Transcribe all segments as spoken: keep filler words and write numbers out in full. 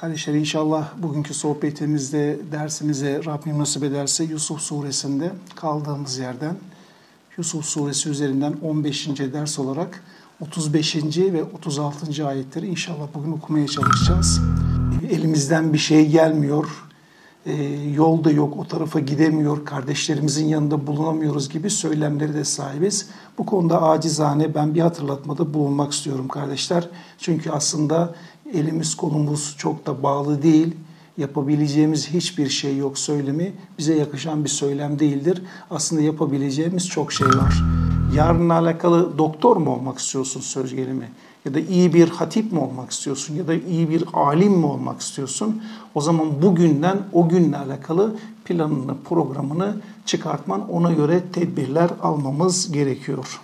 Kardeşler, inşallah bugünkü sohbetimizde dersimize Rabbim nasip ederse Yusuf suresinde kaldığımız yerden Yusuf suresi üzerinden on beşinci ders olarak otuz beşinci ve otuz altıncı ayetleri inşallah bugün okumaya çalışacağız. Elimizden bir şey gelmiyor, e, yol da yok, o tarafa gidemiyor, kardeşlerimizin yanında bulunamıyoruz gibi söylemleri de sahibiz. Bu konuda acizane ben bir hatırlatmada bulunmak istiyorum kardeşler. Çünkü aslında elimiz kolumuz çok da bağlı değil, yapabileceğimiz hiçbir şey yok söylemi bize yakışan bir söylem değildir. Aslında yapabileceğimiz çok şey var. Yarınla alakalı doktor mu olmak istiyorsun söz gelimi? Ya da iyi bir hatip mi olmak istiyorsun? Ya da iyi bir alim mi olmak istiyorsun? O zaman bugünden o günle alakalı planını, programını çıkartman, ona göre tedbirler almamız gerekiyor.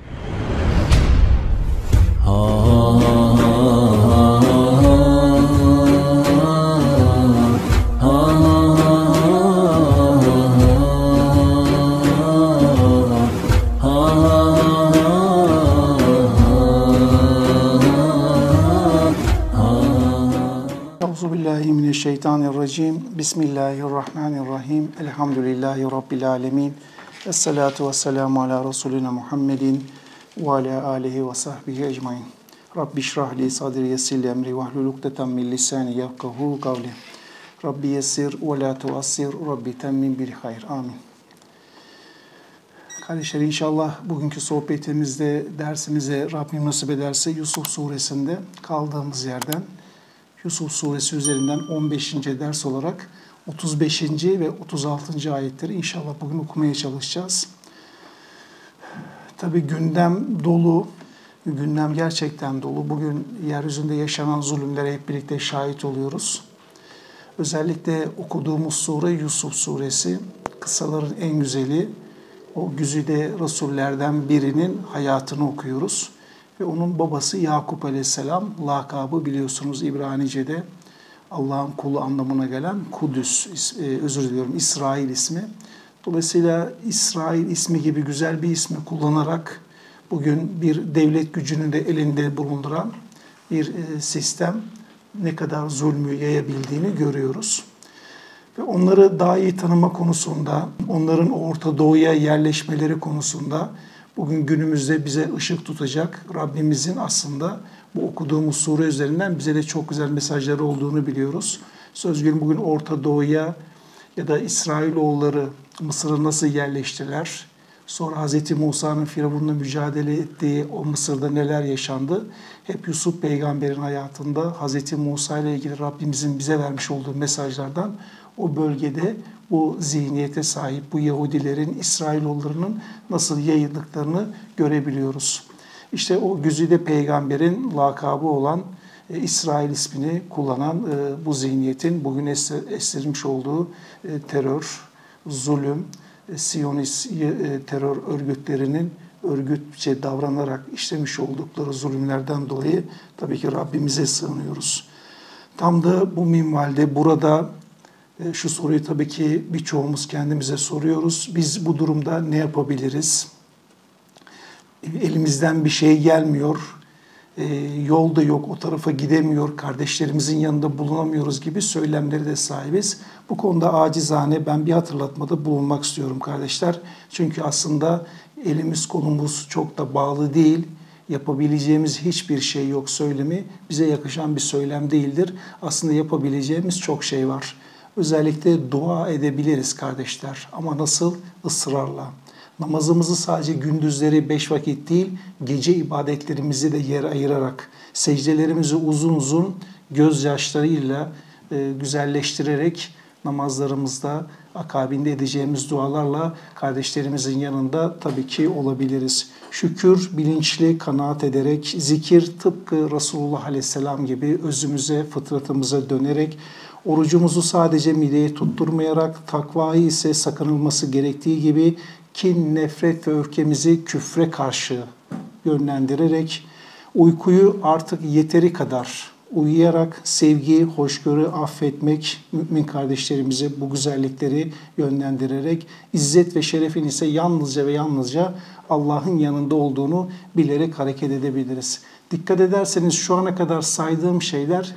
Euzubillahimineşşeytanirracim. Bismillahirrahmanirrahim. Elhamdülillahi Rabbil alemin. Esselatu vesselamu ala Resulina Muhammedin ve ala alihi ve sahbihi ecmain. Rabbi şrah li sadri yessir emri vahlul ukdeten min lisani yefkahu kavli. Rabbi yessir ve la tuassir. Rabbi temmin bil hayr. Amin. Kardeşler, inşallah bugünkü sohbetimizde dersimize Rabbim nasip ederse Yusuf suresinde kaldığımız yerden Yusuf suresi üzerinden on beşinci ders olarak otuz beşinci ve otuz altıncı ayetleri inşallah bugün okumaya çalışacağız. Tabii gündem dolu, gündem gerçekten dolu. Bugün yeryüzünde yaşanan zulümlere hep birlikte şahit oluyoruz. Özellikle okuduğumuz sure Yusuf suresi, kıssaların en güzeli. O güzide Resullerden birinin hayatını okuyoruz. Ve onun babası Yakup Aleyhisselam, lakabı biliyorsunuz İbranice'de Allah'ın kulu anlamına gelen Kudüs, özür diliyorum İsrail ismi. Dolayısıyla İsrail ismi gibi güzel bir ismi kullanarak bugün bir devlet gücünü de elinde bulunduran bir sistem ne kadar zulmü yayabildiğini görüyoruz. Ve onları daha iyi tanıma konusunda, onların Orta Doğu'ya yerleşmeleri konusunda bugün günümüzde bize ışık tutacak Rabbimizin aslında bu okuduğumuz sure üzerinden bize de çok güzel mesajları olduğunu biliyoruz. Söz gelimi bugün Orta Doğu'ya ya da İsrailoğulları Mısır'a nasıl yerleştiler? Sonra Hz. Musa'nın Firavun'la mücadele ettiği o Mısır'da neler yaşandı? Hep Yusuf peygamberin hayatında Hz. Musa ile ilgili Rabbimizin bize vermiş olduğu mesajlardan o bölgede bu zihniyete sahip bu Yahudilerin, İsrailoğullarının nasıl yayıldıklarını görebiliyoruz. İşte o güzide peygamberin lakabı olan e, İsrail ismini kullanan e, bu zihniyetin bugün estirmiş olduğu e, terör, zulüm, e, Siyonist e, terör örgütlerinin örgütçe davranarak işlemiş oldukları zulümlerden dolayı tabii ki Rabbimize sığınıyoruz. Tam da bu minvalde burada şu soruyu tabii ki birçoğumuz kendimize soruyoruz. Biz bu durumda ne yapabiliriz? Elimizden bir şey gelmiyor, yol da yok, o tarafa gidemiyor, kardeşlerimizin yanında bulunamıyoruz gibi söylemleri de sahibiz. Bu konuda acizane ben bir hatırlatmada bulunmak istiyorum kardeşler. Çünkü aslında elimiz kolumuz çok da bağlı değil, yapabileceğimiz hiçbir şey yok söylemi bize yakışan bir söylem değildir. Aslında yapabileceğimiz çok şey var. Özellikle dua edebiliriz kardeşler. Ama nasıl? Israrla. Namazımızı sadece gündüzleri beş vakit değil, gece ibadetlerimizi de yer ayırarak, secdelerimizi uzun uzun gözyaşlarıyla e, güzelleştirerek namazlarımızda akabinde edeceğimiz dualarla kardeşlerimizin yanında tabii ki olabiliriz. Şükür bilinçli kanaat ederek, zikir tıpkı Resulullah Aleyhisselam gibi özümüze, fıtratımıza dönerek, orucumuzu sadece mideye tutturmayarak, takvayı ise sakınılması gerektiği gibi kin, nefret ve öfkemizi küfre karşı yönlendirerek, uykuyu artık yeteri kadar uyuyarak sevgi, hoşgörü, affetmek, mümin kardeşlerimize bu güzellikleri yönlendirerek, izzet ve şerefin ise yalnızca ve yalnızca Allah'ın yanında olduğunu bilerek hareket edebiliriz. Dikkat ederseniz şu ana kadar saydığım şeyler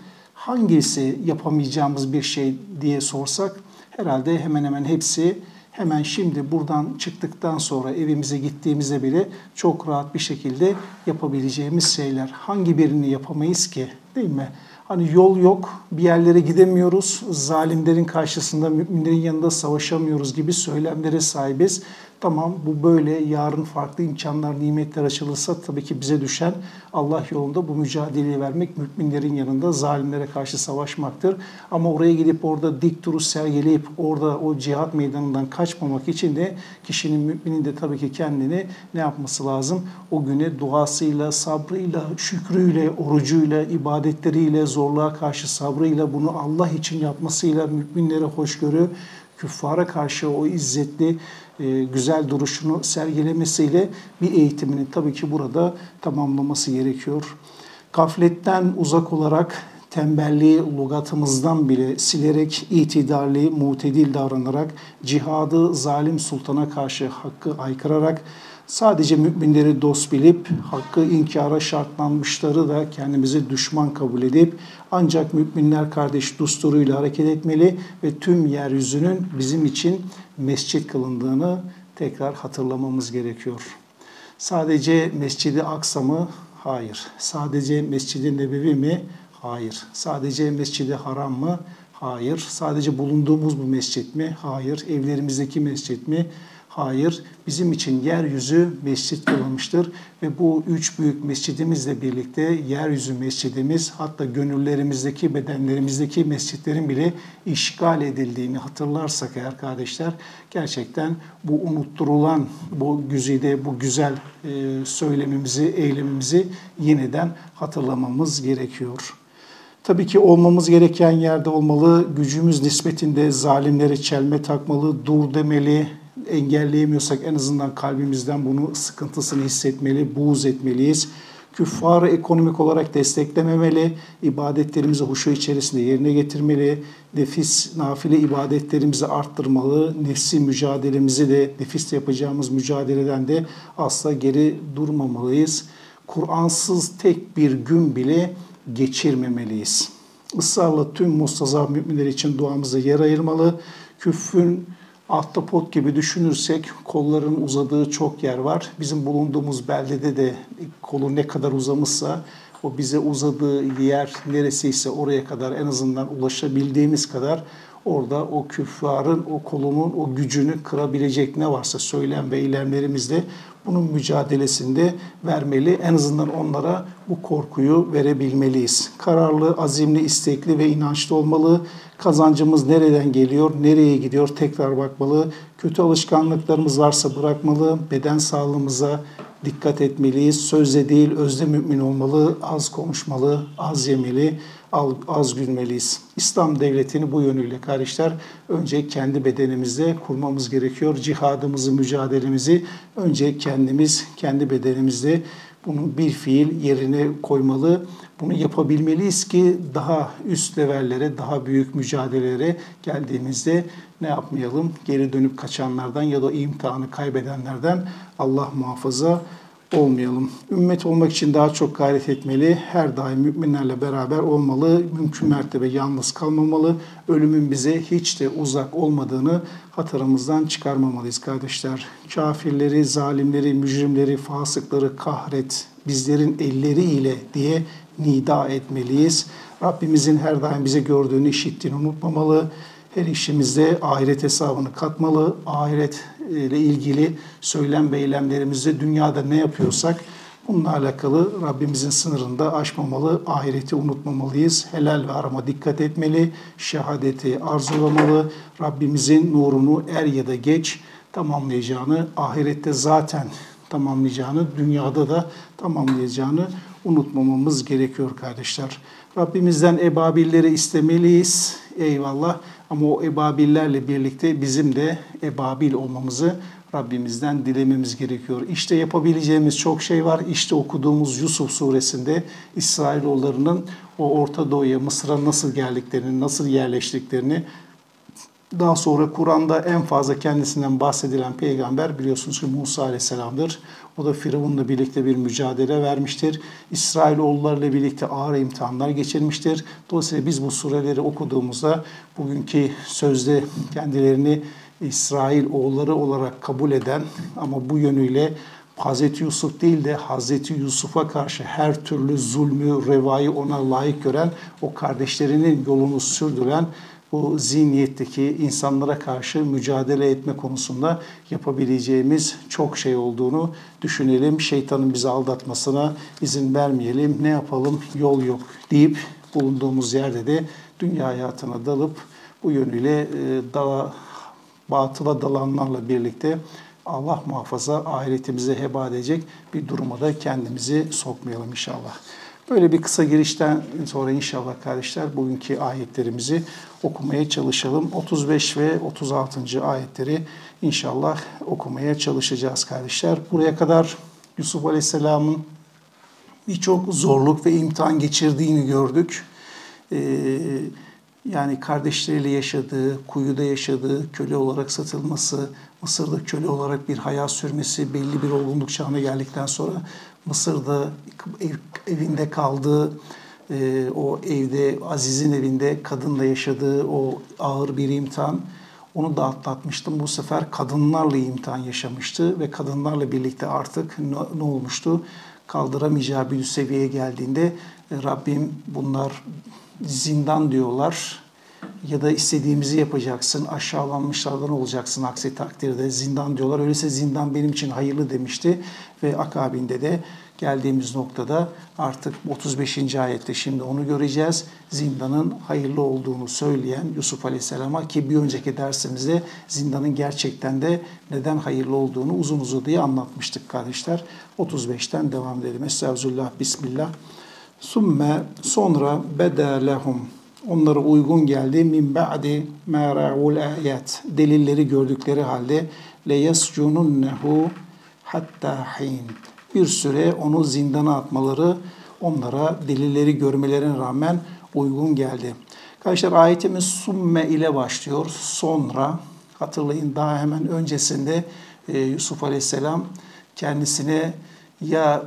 hangisi yapamayacağımız bir şey diye sorsak herhalde hemen hemen hepsi hemen şimdi buradan çıktıktan sonra evimize gittiğimizde bile çok rahat bir şekilde yapabileceğimiz şeyler. Hangi birini yapamayız ki, değil mi? Hani yol yok, bir yerlere gidemiyoruz, zalimlerin karşısında müminlerin yanında savaşamıyoruz gibi söylemlere sahibiz. Tamam, bu böyle. Yarın farklı imkanlar, nimetler açılırsa tabii ki bize düşen Allah yolunda bu mücadeleyi vermek, müminlerin yanında zalimlere karşı savaşmaktır. Ama oraya gidip orada dik duruş sergileyip orada o cihat meydanından kaçmamak için de kişinin, müminin de tabii ki kendini ne yapması lazım? O güne duasıyla, sabrıyla, şükrüyle, orucuyla, ibadetleriyle, zorluğa karşı sabrıyla, bunu Allah için yapmasıyla, müminlere hoşgörü, küffara karşı o izzetli, e, güzel duruşunu sergilemesiyle bir eğitimini tabii ki burada tamamlaması gerekiyor. Gafletten uzak olarak, tembelliği lügatımızdan bile silerek, itidalli, mutedil davranarak, cihadı zalim sultana karşı hakkı aykırarak, sadece müminleri dost bilip, hakkı inkara şartlanmışları da kendimize düşman kabul edip, ancak müminler kardeş düsturuyla hareket etmeli ve tüm yeryüzünün bizim için mescit kılındığını tekrar hatırlamamız gerekiyor. Sadece Mescid-i Aksa mı? Hayır. Sadece Mescid-i Nebevi mi? Hayır. Sadece Mescid-i Haram mı? Hayır. Sadece bulunduğumuz bu mescit mi? Hayır. Evlerimizdeki mescit mi? Hayır. Bizim için yeryüzü mescit kılınmıştır ve bu üç büyük mescidimizle birlikte yeryüzü mescidimiz, hatta gönüllerimizdeki, bedenlerimizdeki mescitlerin bile işgal edildiğini hatırlarsak eğer kardeşler, gerçekten bu unutturulan, bu güzide, bu güzel e, söylemimizi, eylemimizi yeniden hatırlamamız gerekiyor. Tabii ki olmamız gereken yerde olmalı, gücümüz nispetinde zalimlere çelme takmalı, dur demeli, engelleyemiyorsak en azından kalbimizden bunu sıkıntısını hissetmeli, buğz etmeliyiz. Küffarı ekonomik olarak desteklememeli, ibadetlerimizi huşu içerisinde yerine getirmeli, nefis, nafile ibadetlerimizi arttırmalı, nefsi mücadelemizi de, nefisle yapacağımız mücadeleden de asla geri durmamalıyız. Kur'ansız tek bir gün bile geçirmemeliyiz. Israrla tüm mustaza müminler için duamıza yer ayırmalı. Küfrün ahtapot gibi düşünürsek kolların uzadığı çok yer var. Bizim bulunduğumuz beldede de kolu ne kadar uzamışsa o bize uzadığı yer neresiyse oraya kadar en azından ulaşabildiğimiz kadar orada o küffarın, o kolunun o gücünü kırabilecek ne varsa söylem ve eylemlerimizle bunun mücadelesinde vermeli. En azından onlara bu korkuyu verebilmeliyiz. Kararlı, azimli, istekli ve inançlı olmalı. Kazancımız nereden geliyor, nereye gidiyor tekrar bakmalı. Kötü alışkanlıklarımız varsa bırakmalı. Beden sağlığımıza dikkat etmeliyiz. Sözle değil, özde mümin olmalı. Az konuşmalı, az yemeli, az gülmeliyiz. İslam devletini bu yönüyle kardeşler önce kendi bedenimizde kurmamız gerekiyor. Cihadımızı, mücadelemizi önce kendimiz, kendi bedenimizde bunu bir fiil yerine koymalı. Bunu yapabilmeliyiz ki daha üst levellere, daha büyük mücadelelere geldiğimizde ne yapmayalım? Geri dönüp kaçanlardan ya da imtihanı kaybedenlerden Allah muhafaza olmayalım. Ümmet olmak için daha çok gayret etmeli. Her daim müminlerle beraber olmalı. Mümkün mertebe yalnız kalmamalı. Ölümün bize hiç de uzak olmadığını hatırımızdan çıkarmamalıyız kardeşler. Kafirleri, zalimleri, mücrimleri, fasıkları kahret, bizlerin elleriyle diye nida etmeliyiz. Rabbimizin her daim bize gördüğünü, işittiğini unutmamalı. Her işimizde ahiret hesabını katmalı. Ahiret ile ilgili söylem ve eylemlerimizde dünyada ne yapıyorsak bununla alakalı Rabbimizin sınırında aşmamalı, ahireti unutmamalıyız. Helal ve harama dikkat etmeli, şehadeti arzulamalı. Rabbimizin nurunu er ya da geç tamamlayacağını, ahirette zaten tamamlayacağını, dünyada da tamamlayacağını unutmamamız gerekiyor kardeşler. Rabbimizden ebabilleri istemeliyiz. Eyvallah. Ama o ebabillerle birlikte bizim de ebabil olmamızı Rabbimizden dilememiz gerekiyor. İşte yapabileceğimiz çok şey var. İşte okuduğumuz Yusuf suresinde İsrailoğullarının o Orta Doğu'ya, Mısır'a nasıl geldiklerini, nasıl yerleştiklerini Daha sonra Kur'an'da en fazla kendisinden bahsedilen peygamber biliyorsunuz ki Musa Aleyhisselam'dır. O da Firavun'la birlikte bir mücadele vermiştir. İsrailoğullarıyla birlikte ağır imtihanlar geçirmiştir. Dolayısıyla biz bu sureleri okuduğumuzda bugünkü sözde kendilerini İsrail oğulları olarak kabul eden ama bu yönüyle Hazreti Yusuf değil de Hazreti Yusuf'a karşı her türlü zulmü, revayı ona layık gören, o kardeşlerinin yolunu sürdüren bu zihniyetteki insanlara karşı mücadele etme konusunda yapabileceğimiz çok şey olduğunu düşünelim. Şeytanın bizi aldatmasına izin vermeyelim. Ne yapalım? Yol yok deyip bulunduğumuz yerde de dünya hayatına dalıp bu yönüyle da, batıla dalanlarla birlikte Allah muhafaza ahiretimize heba edecek bir duruma da kendimizi sokmayalım inşallah. Böyle bir kısa girişten sonra inşallah kardeşler bugünkü ayetlerimizi okumaya çalışalım. otuz beş ve otuz altıncı ayetleri inşallah okumaya çalışacağız kardeşler. Buraya kadar Yusuf Aleyhisselam'ın birçok zorluk ve imtihan geçirdiğini gördük. Ee, yani kardeşleriyle yaşadığı, kuyuda yaşadığı, köle olarak satılması, Mısır'da köle olarak bir hayat sürmesi, belli bir olgunluk çağına geldikten sonra Mısır'da ev, evinde kaldığı, e, o evde, Aziz'in evinde kadınla yaşadığı o ağır bir imtihan, onu da atlatmıştım. Bu sefer kadınlarla imtihan yaşamıştı ve kadınlarla birlikte artık ne, ne olmuştu? Kaldıramayacağı bir seviyeye geldiğinde Rabbim bunlar zindan diyorlar ya da istediğimizi yapacaksın, aşağılanmışlardan olacaksın aksi takdirde zindan diyorlar. Öyleyse zindan benim için hayırlı demişti ve akabinde de geldiğimiz noktada artık otuz beşinci ayette şimdi onu göreceğiz. Zindanın hayırlı olduğunu söyleyen Yusuf Aleyhisselam'a ki bir önceki dersimizde zindanın gerçekten de neden hayırlı olduğunu uzun uzadıya anlatmıştık kardeşler. otuz beşten devam edelim. Estağfirullah, Bismillah. Sümme sonra beda lehum onlara uygun geldi min ba'di ma ra'ul ayat delilleri gördükleri halde le yascununnehu hatta hin bir süre onu zindana atmaları onlara delilleri görmelerine rağmen uygun geldi. Arkadaşlar ayetimiz sümme ile başlıyor. Sonra hatırlayın daha hemen öncesinde e, Yusuf Aleyhisselam kendisine ya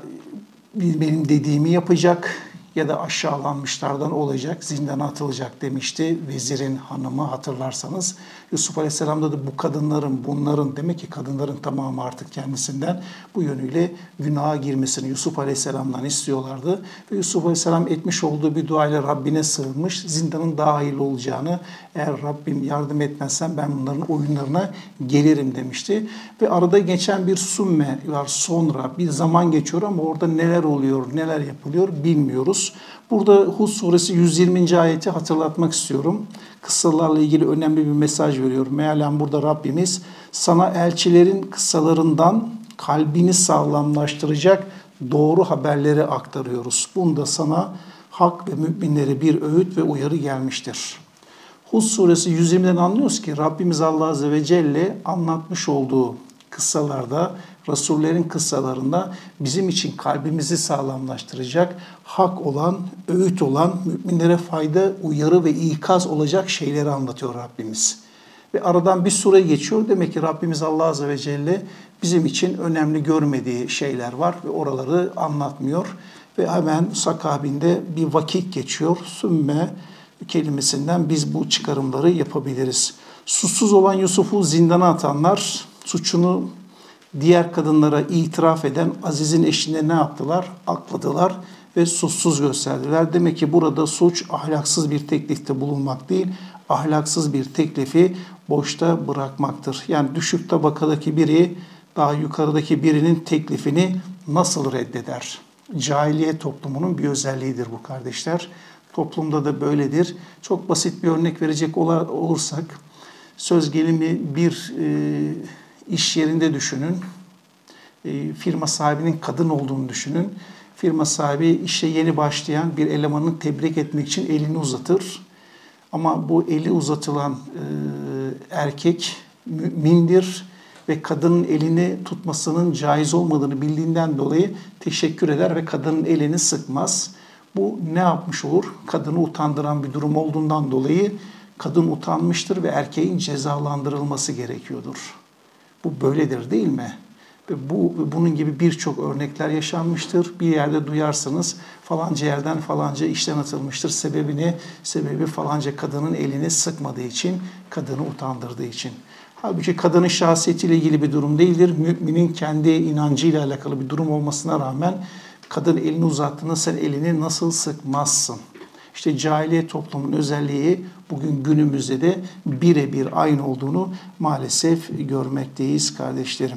benim dediğimi yapacak ya da aşağılanmışlardan olacak, zindana atılacak demişti vezirin hanımı hatırlarsanız. Yusuf Aleyhisselam'da da bu kadınların, bunların demek ki kadınların tamamı artık kendisinden bu yönüyle günaha girmesini Yusuf Aleyhisselam'dan istiyorlardı. Ve Yusuf Aleyhisselam etmiş olduğu bir duayla Rabbine sığınmış, zindanın daha hayırlı olacağını, eğer Rabbim yardım etmezsen ben bunların oyunlarına gelirim demişti. Ve arada geçen bir sümme var, sonra bir zaman geçiyor ama orada neler oluyor, neler yapılıyor bilmiyoruz. Burada Hud suresi yüz yirminci ayeti hatırlatmak istiyorum. Kıssalarla ilgili önemli bir mesaj veriyor. Mealen burada Rabbimiz sana elçilerin kıssalarından kalbini sağlamlaştıracak doğru haberleri aktarıyoruz. Bunda sana hak ve müminlere bir öğüt ve uyarı gelmiştir. Hud suresi yüz yirmiden anlıyoruz ki Rabbimiz Allah Azze ve Celle anlatmış olduğu kıssalarda, Resullerin kıssalarında bizim için kalbimizi sağlamlaştıracak, hak olan, öğüt olan, müminlere fayda, uyarı ve ikaz olacak şeyleri anlatıyor Rabbimiz. Ve aradan bir süre geçiyor. Demek ki Rabbimiz Allah Azze ve Celle bizim için önemli görmediği şeyler var ve oraları anlatmıyor. Ve hemen sakabinde bir vakit geçiyor. Sümme kelimesinden biz bu çıkarımları yapabiliriz. Suçsuz olan Yusuf'u zindana atanlar, suçunu diğer kadınlara itiraf eden Aziz'in eşine ne yaptılar? Akladılar ve suçsuz gösterdiler. Demek ki burada suç ahlaksız bir teklifte bulunmak değil, ahlaksız bir teklifi boşta bırakmaktır. Yani düşük tabakadaki biri daha yukarıdaki birinin teklifini nasıl reddeder? Cahiliye toplumunun bir özelliğidir bu kardeşler. Toplumda da böyledir. Çok basit bir örnek verecek olursak, söz gelimi bir e, iş yerinde düşünün. E, firma sahibinin kadın olduğunu düşünün. Firma sahibi işe yeni başlayan bir elemanı tebrik etmek için elini uzatır. Ama bu eli uzatılan e, erkek mümindir ve kadının elini tutmasının caiz olmadığını bildiğinden dolayı teşekkür eder ve kadının elini sıkmaz. Bu ne yapmış olur? Kadını utandıran bir durum olduğundan dolayı kadın utanmıştır ve erkeğin cezalandırılması gerekiyordur. Bu böyledir değil mi? Ve bu, bunun gibi birçok örnekler yaşanmıştır. Bir yerde duyarsınız falanca yerden falanca işten atılmıştır. Sebebini, sebebi falanca kadının elini sıkmadığı için, kadını utandırdığı için. Halbuki kadının şahsiyetiyle ilgili bir durum değildir. Müminin kendi inancıyla alakalı bir durum olmasına rağmen kadın elini uzattığında sen elini nasıl sıkmazsın? İşte cahiliye toplumun özelliği bugün günümüzde de birebir aynı olduğunu maalesef görmekteyiz kardeşlerim.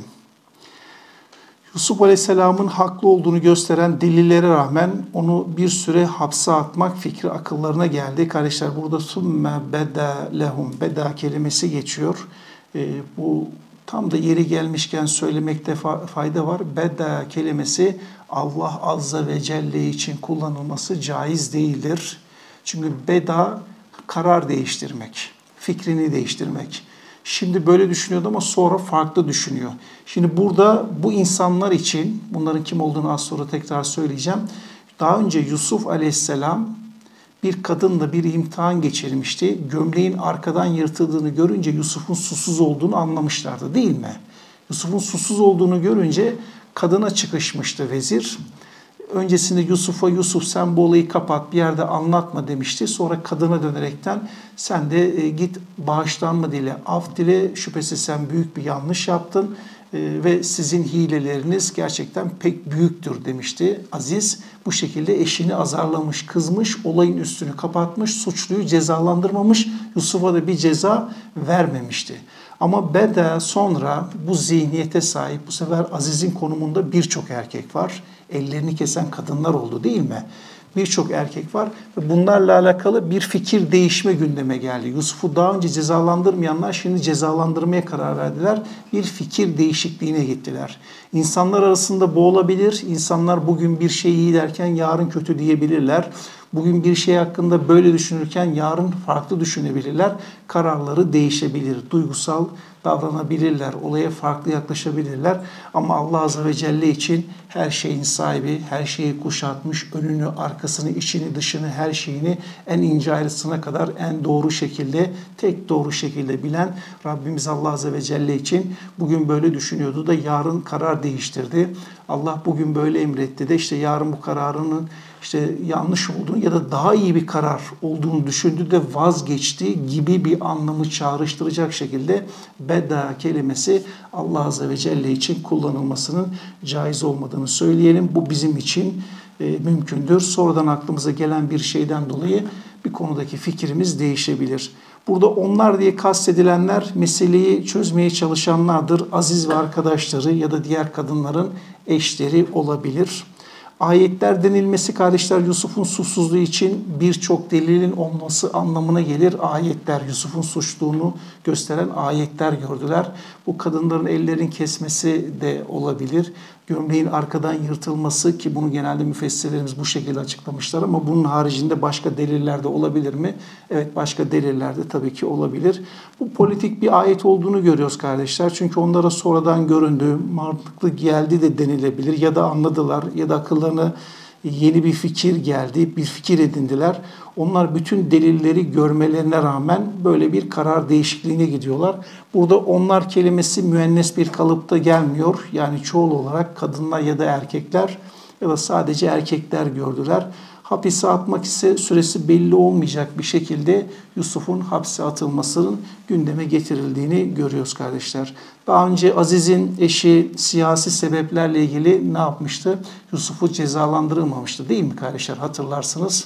Yusuf Aleyhisselam'ın haklı olduğunu gösteren delillere rağmen onu bir süre hapse atmak fikri akıllarına geldi. Kardeşler burada summe beda lehum, beda kelimesi geçiyor. E, bu tam da yeri gelmişken söylemekte fayda var. Beda kelimesi Allah Azze ve Celle için kullanılması caiz değildir. Çünkü beda karar değiştirmek, fikrini değiştirmek. Şimdi böyle düşünüyordu ama sonra farklı düşünüyor. Şimdi burada bu insanlar için, bunların kim olduğunu az sonra tekrar söyleyeceğim. Daha önce Yusuf Aleyhisselam bir kadınla bir imtihan geçirmişti. Gömleğin arkadan yırtıldığını görünce Yusuf'un susuz olduğunu anlamışlardı değil mi? Yusuf'un susuz olduğunu görünce kadına çıkışmıştı vezir. Öncesinde Yusuf'a Yusuf sen bu olayı kapat bir yerde anlatma demişti. Sonra kadına dönerekten sen de e, git bağışlanma dile, af dile, şüphesiz sen büyük bir yanlış yaptın e, ve sizin hileleriniz gerçekten pek büyüktür demişti. Aziz bu şekilde eşini azarlamış, kızmış, olayın üstünü kapatmış, suçluyu cezalandırmamış, Yusuf'a da bir ceza vermemişti. Ama Beda sonra bu zihniyete sahip, bu sefer Aziz'in konumunda birçok erkek var. Ellerini kesen kadınlar oldu değil mi? Birçok erkek var ve bunlarla alakalı bir fikir değişme gündeme geldi. Yusuf'u daha önce cezalandırmayanlar şimdi cezalandırmaya karar verdiler. Bir fikir değişikliğine gittiler. İnsanlar arasında bu olabilir. İnsanlar bugün bir şey iyi derken yarın kötü diyebilirler. Bugün bir şey hakkında böyle düşünürken yarın farklı düşünebilirler. Kararları değişebilir. Duygusal davranabilirler. Olaya farklı yaklaşabilirler. Ama Allah Azze ve Celle için her şeyin sahibi, her şeyi kuşatmış, önünü, arkasını, içini, dışını, her şeyini en ince ayrıntısına kadar en doğru şekilde, tek doğru şekilde bilen Rabbimiz Allah Azze ve Celle için bugün böyle düşünüyordu da yarın karar değiştirdi. Allah bugün böyle emretti de işte yarın bu kararının işte yanlış olduğunu ya da daha iyi bir karar olduğunu düşündü de vazgeçti gibi bir anlamı çağrıştıracak şekilde beda kelimesi Allah Azze ve Celle için kullanılmasının caiz olmadığını söyleyelim. Bu bizim için e, mümkündür. Sonradan aklımıza gelen bir şeyden dolayı bir konudaki fikrimiz değişebilir. Burada onlar diye kastedilenler meseleyi çözmeye çalışanlardır. Aziz ve arkadaşları ya da diğer kadınların eşleri olabilir. Ayetler denilmesi kardeşler Yusuf'un suçsuzluğu için birçok delilin olması anlamına gelir. Ayetler Yusuf'un suçluğunu gösteren ayetler gördüler. Bu kadınların ellerin kesmesi de olabilir. Gömleğin arkadan yırtılması ki bunu genelde müfessirlerimiz bu şekilde açıklamışlar ama bunun haricinde başka deliller de olabilir mi? Evet başka deliller de tabii ki olabilir. Bu politik bir ayet olduğunu görüyoruz kardeşler. Çünkü onlara sonradan göründü, mantıklı geldi de denilebilir ya da anladılar ya da akıllarına yeni bir fikir geldi, bir fikir edindiler. Onlar bütün delilleri görmelerine rağmen böyle bir karar değişikliğine gidiyorlar. Burada onlar kelimesi müennes bir kalıpta gelmiyor. Yani çoğul olarak kadınlar ya da erkekler ya da sadece erkekler gördüler. Hapise atmak ise süresi belli olmayacak bir şekilde Yusuf'un hapse atılmasının gündeme getirildiğini görüyoruz kardeşler. Daha önce Aziz'in eşi siyasi sebeplerle ilgili ne yapmıştı? Yusuf'u cezalandırılmamıştı değil mi kardeşler? Hatırlarsınız.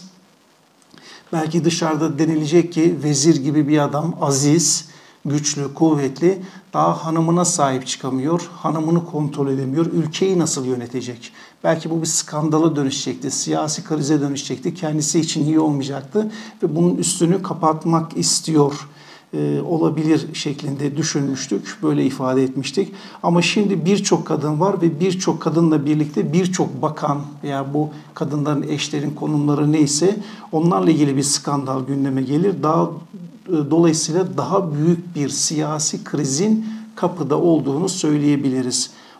Belki dışarıda denilecek ki vezir gibi bir adam aziz, güçlü, kuvvetli daha hanımına sahip çıkamıyor, hanımını kontrol edemiyor, ülkeyi nasıl yönetecek? Belki bu bir skandala dönüşecekti, siyasi krize dönüşecekti, kendisi için iyi olmayacaktı ve bunun üstünü kapatmak istiyor e, olabilir şeklinde düşünmüştük, böyle ifade etmiştik. Ama şimdi birçok kadın var ve birçok kadınla birlikte birçok bakan veya bu kadınların eşlerin konumları neyse onlarla ilgili bir skandal gündeme gelir. Daha Dolayısıyla daha büyük bir siyasi krizin kapıda olduğunu söyleyebiliriz.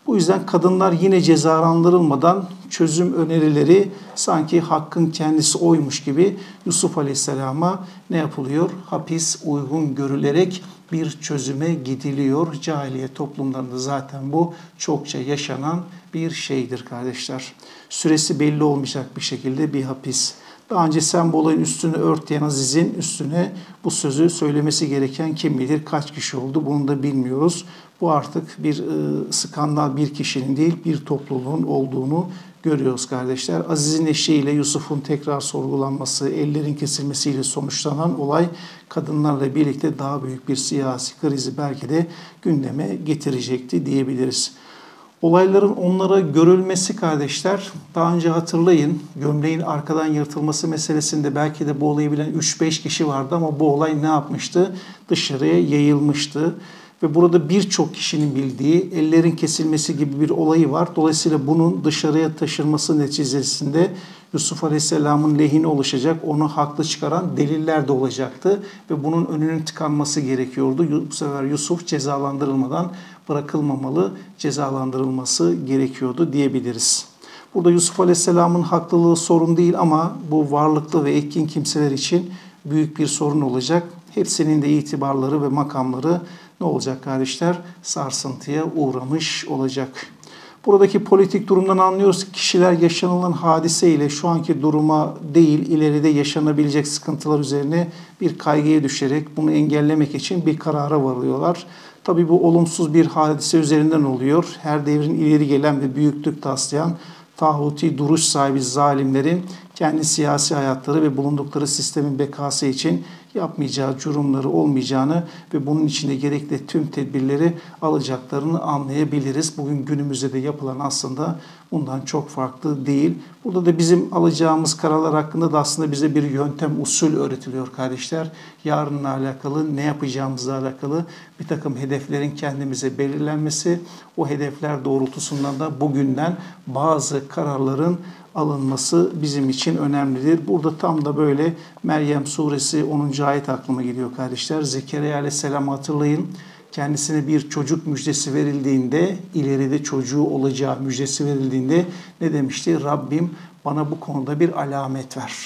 Bu yüzden kadınlar yine cezalandırılmadan çözüm önerileri sanki hakkın kendisi oymuş gibi Yusuf Aleyhisselam'a ne yapılıyor? Hapis uygun görülerek bir çözüme gidiliyor. Cahiliye toplumlarında zaten bu çokça yaşanan bir şeydir kardeşler. Süresi belli olmayacak bir şekilde bir hapis. Daha önce sen bu olayın üstünü ört diyen Aziz'in üstüne bu sözü söylemesi gereken kim bilir kaç kişi oldu bunu da bilmiyoruz. Bu artık bir e, skandal bir kişinin değil bir topluluğun olduğunu görüyoruz kardeşler. Aziz'in eşiğiyle Yusuf'un tekrar sorgulanması, ellerin kesilmesiyle sonuçlanan olay kadınlarla birlikte daha büyük bir siyasi krizi belki de gündeme getirecekti diyebiliriz. Olayların onlara görülmesi kardeşler, daha önce hatırlayın gömleğin arkadan yırtılması meselesinde belki de bu olayı bilen üç beş kişi vardı ama bu olay ne yapmıştı? Dışarıya yayılmıştı. Ve burada birçok kişinin bildiği ellerin kesilmesi gibi bir olayı var. Dolayısıyla bunun dışarıya taşınması neticesinde Yusuf Aleyhisselam'ın lehine oluşacak, onu haklı çıkaran deliller de olacaktı. Ve bunun önünün tıkanması gerekiyordu. Bu sefer Yusuf cezalandırılmadan bırakılmamalı, cezalandırılması gerekiyordu diyebiliriz. Burada Yusuf Aleyhisselam'ın haklılığı sorun değil ama bu varlıklı ve etkin kimseler için büyük bir sorun olacak. Hepsinin de itibarları ve makamları ne olacak kardeşler? Sarsıntıya uğramış olacak. Buradaki politik durumdan anlıyoruz ki kişiler yaşanılan hadise ile şu anki duruma değil, ileride yaşanabilecek sıkıntılar üzerine bir kaygıya düşerek bunu engellemek için bir karara varıyorlar. Tabii bu olumsuz bir hadise üzerinden oluyor. Her devrin ileri gelen ve büyüklük taslayan tağuti duruş sahibi zalimlerin kendi siyasi hayatları ve bulundukları sistemin bekası için yapmayacağı cürümleri olmayacağını ve bunun içinde gerekli tüm tedbirleri alacaklarını anlayabiliriz. Bugün günümüzde de yapılan aslında bundan çok farklı değil. Burada da bizim alacağımız kararlar hakkında da aslında bize bir yöntem, usul öğretiliyor kardeşler. Yarınla alakalı, ne yapacağımızla alakalı bir takım hedeflerin kendimize belirlenmesi, o hedefler doğrultusunda da bugünden bazı kararların alınması bizim için önemlidir. Burada tam da böyle Meryem suresi onuncu ayet aklıma geliyor kardeşler. Zekeriya aleyhisselam hatırlayın. Kendisine bir çocuk müjdesi verildiğinde, ileride çocuğu olacağı müjdesi verildiğinde ne demişti? Rabbim bana bu konuda bir alamet ver.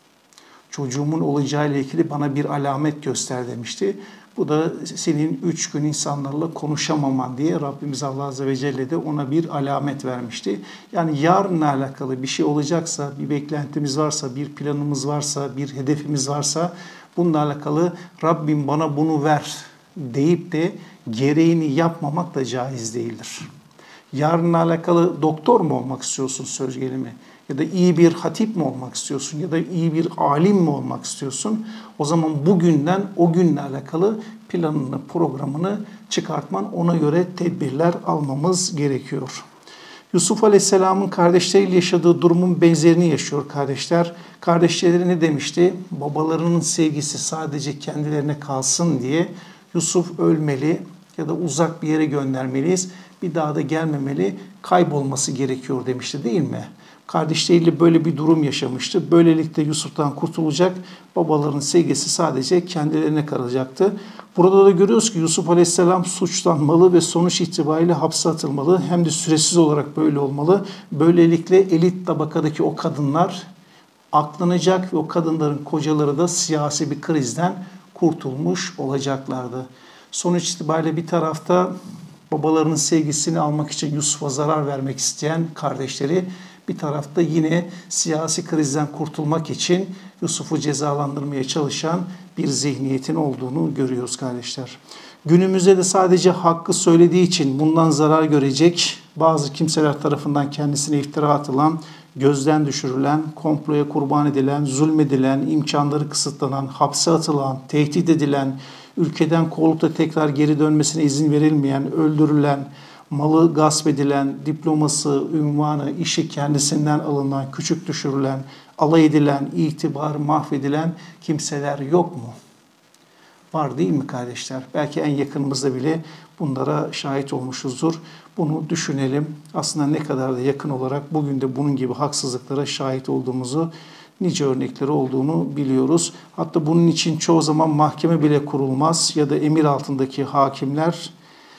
Çocuğumun olacağıyla ilgili bana bir alamet göster demişti. Bu da senin üç gün insanlarla konuşamaman diye Rabbimiz Allah Azze ve Celle de ona bir alamet vermişti. Yani yarınla alakalı bir şey olacaksa, bir beklentimiz varsa, bir planımız varsa, bir hedefimiz varsa bununla alakalı Rabbim bana bunu ver deyip de gereğini yapmamak da caiz değildir. Yarınla alakalı doktor mu olmak istiyorsun söz gelimi? Ya da iyi bir hatip mi olmak istiyorsun? Ya da iyi bir alim mi olmak istiyorsun? O zaman bugünden o günle alakalı planını, programını çıkartman, ona göre tedbirler almamız gerekiyor. Yusuf Aleyhisselam'ın kardeşleriyle yaşadığı durumun benzerini yaşıyor kardeşler. Kardeşleri ne demişti? Babalarının sevgisi sadece kendilerine kalsın diye Yusuf ölmeli ya da uzak bir yere göndermeliyiz. Bir daha da gelmemeli, kaybolması gerekiyor demişti değil mi? Kardeşleriyle böyle bir durum yaşamıştı. Böylelikle Yusuf'tan kurtulacak, babaların sevgisi sadece kendilerine kalacaktı. Burada da görüyoruz ki Yusuf Aleyhisselam suçlanmalı ve sonuç itibariyle hapse atılmalı. Hem de süresiz olarak böyle olmalı. Böylelikle elit tabakadaki o kadınlar aklanacak ve o kadınların kocaları da siyasi bir krizden kurtulmuş olacaklardı. Sonuç itibariyle bir tarafta babalarının sevgisini almak için Yusuf'a zarar vermek isteyen kardeşleri, bir tarafta yine siyasi krizden kurtulmak için Yusuf'u cezalandırmaya çalışan bir zihniyetin olduğunu görüyoruz kardeşler. Günümüzde de sadece hakkı söylediği için bundan zarar görecek bazı kimseler tarafından kendisine iftira atılan, gözden düşürülen, komploya kurban edilen, zulmedilen, imkanları kısıtlanan, hapse atılan, tehdit edilen, ülkeden kovulup da tekrar geri dönmesine izin verilmeyen, öldürülen, malı gasp edilen, diploması, ünvanı, işi kendisinden alınan, küçük düşürülen, alay edilen, itibarı mahvedilen kimseler yok mu? Var değil mi kardeşler? Belki en yakınımızda bile bunlara şahit olmuşuzdur. Bunu düşünelim. Aslında ne kadar da yakın olarak bugün de bunun gibi haksızlıklara şahit olduğumuzu, nice örnekleri olduğunu biliyoruz. Hatta bunun için çoğu zaman mahkeme bile kurulmaz ya da emir altındaki hakimler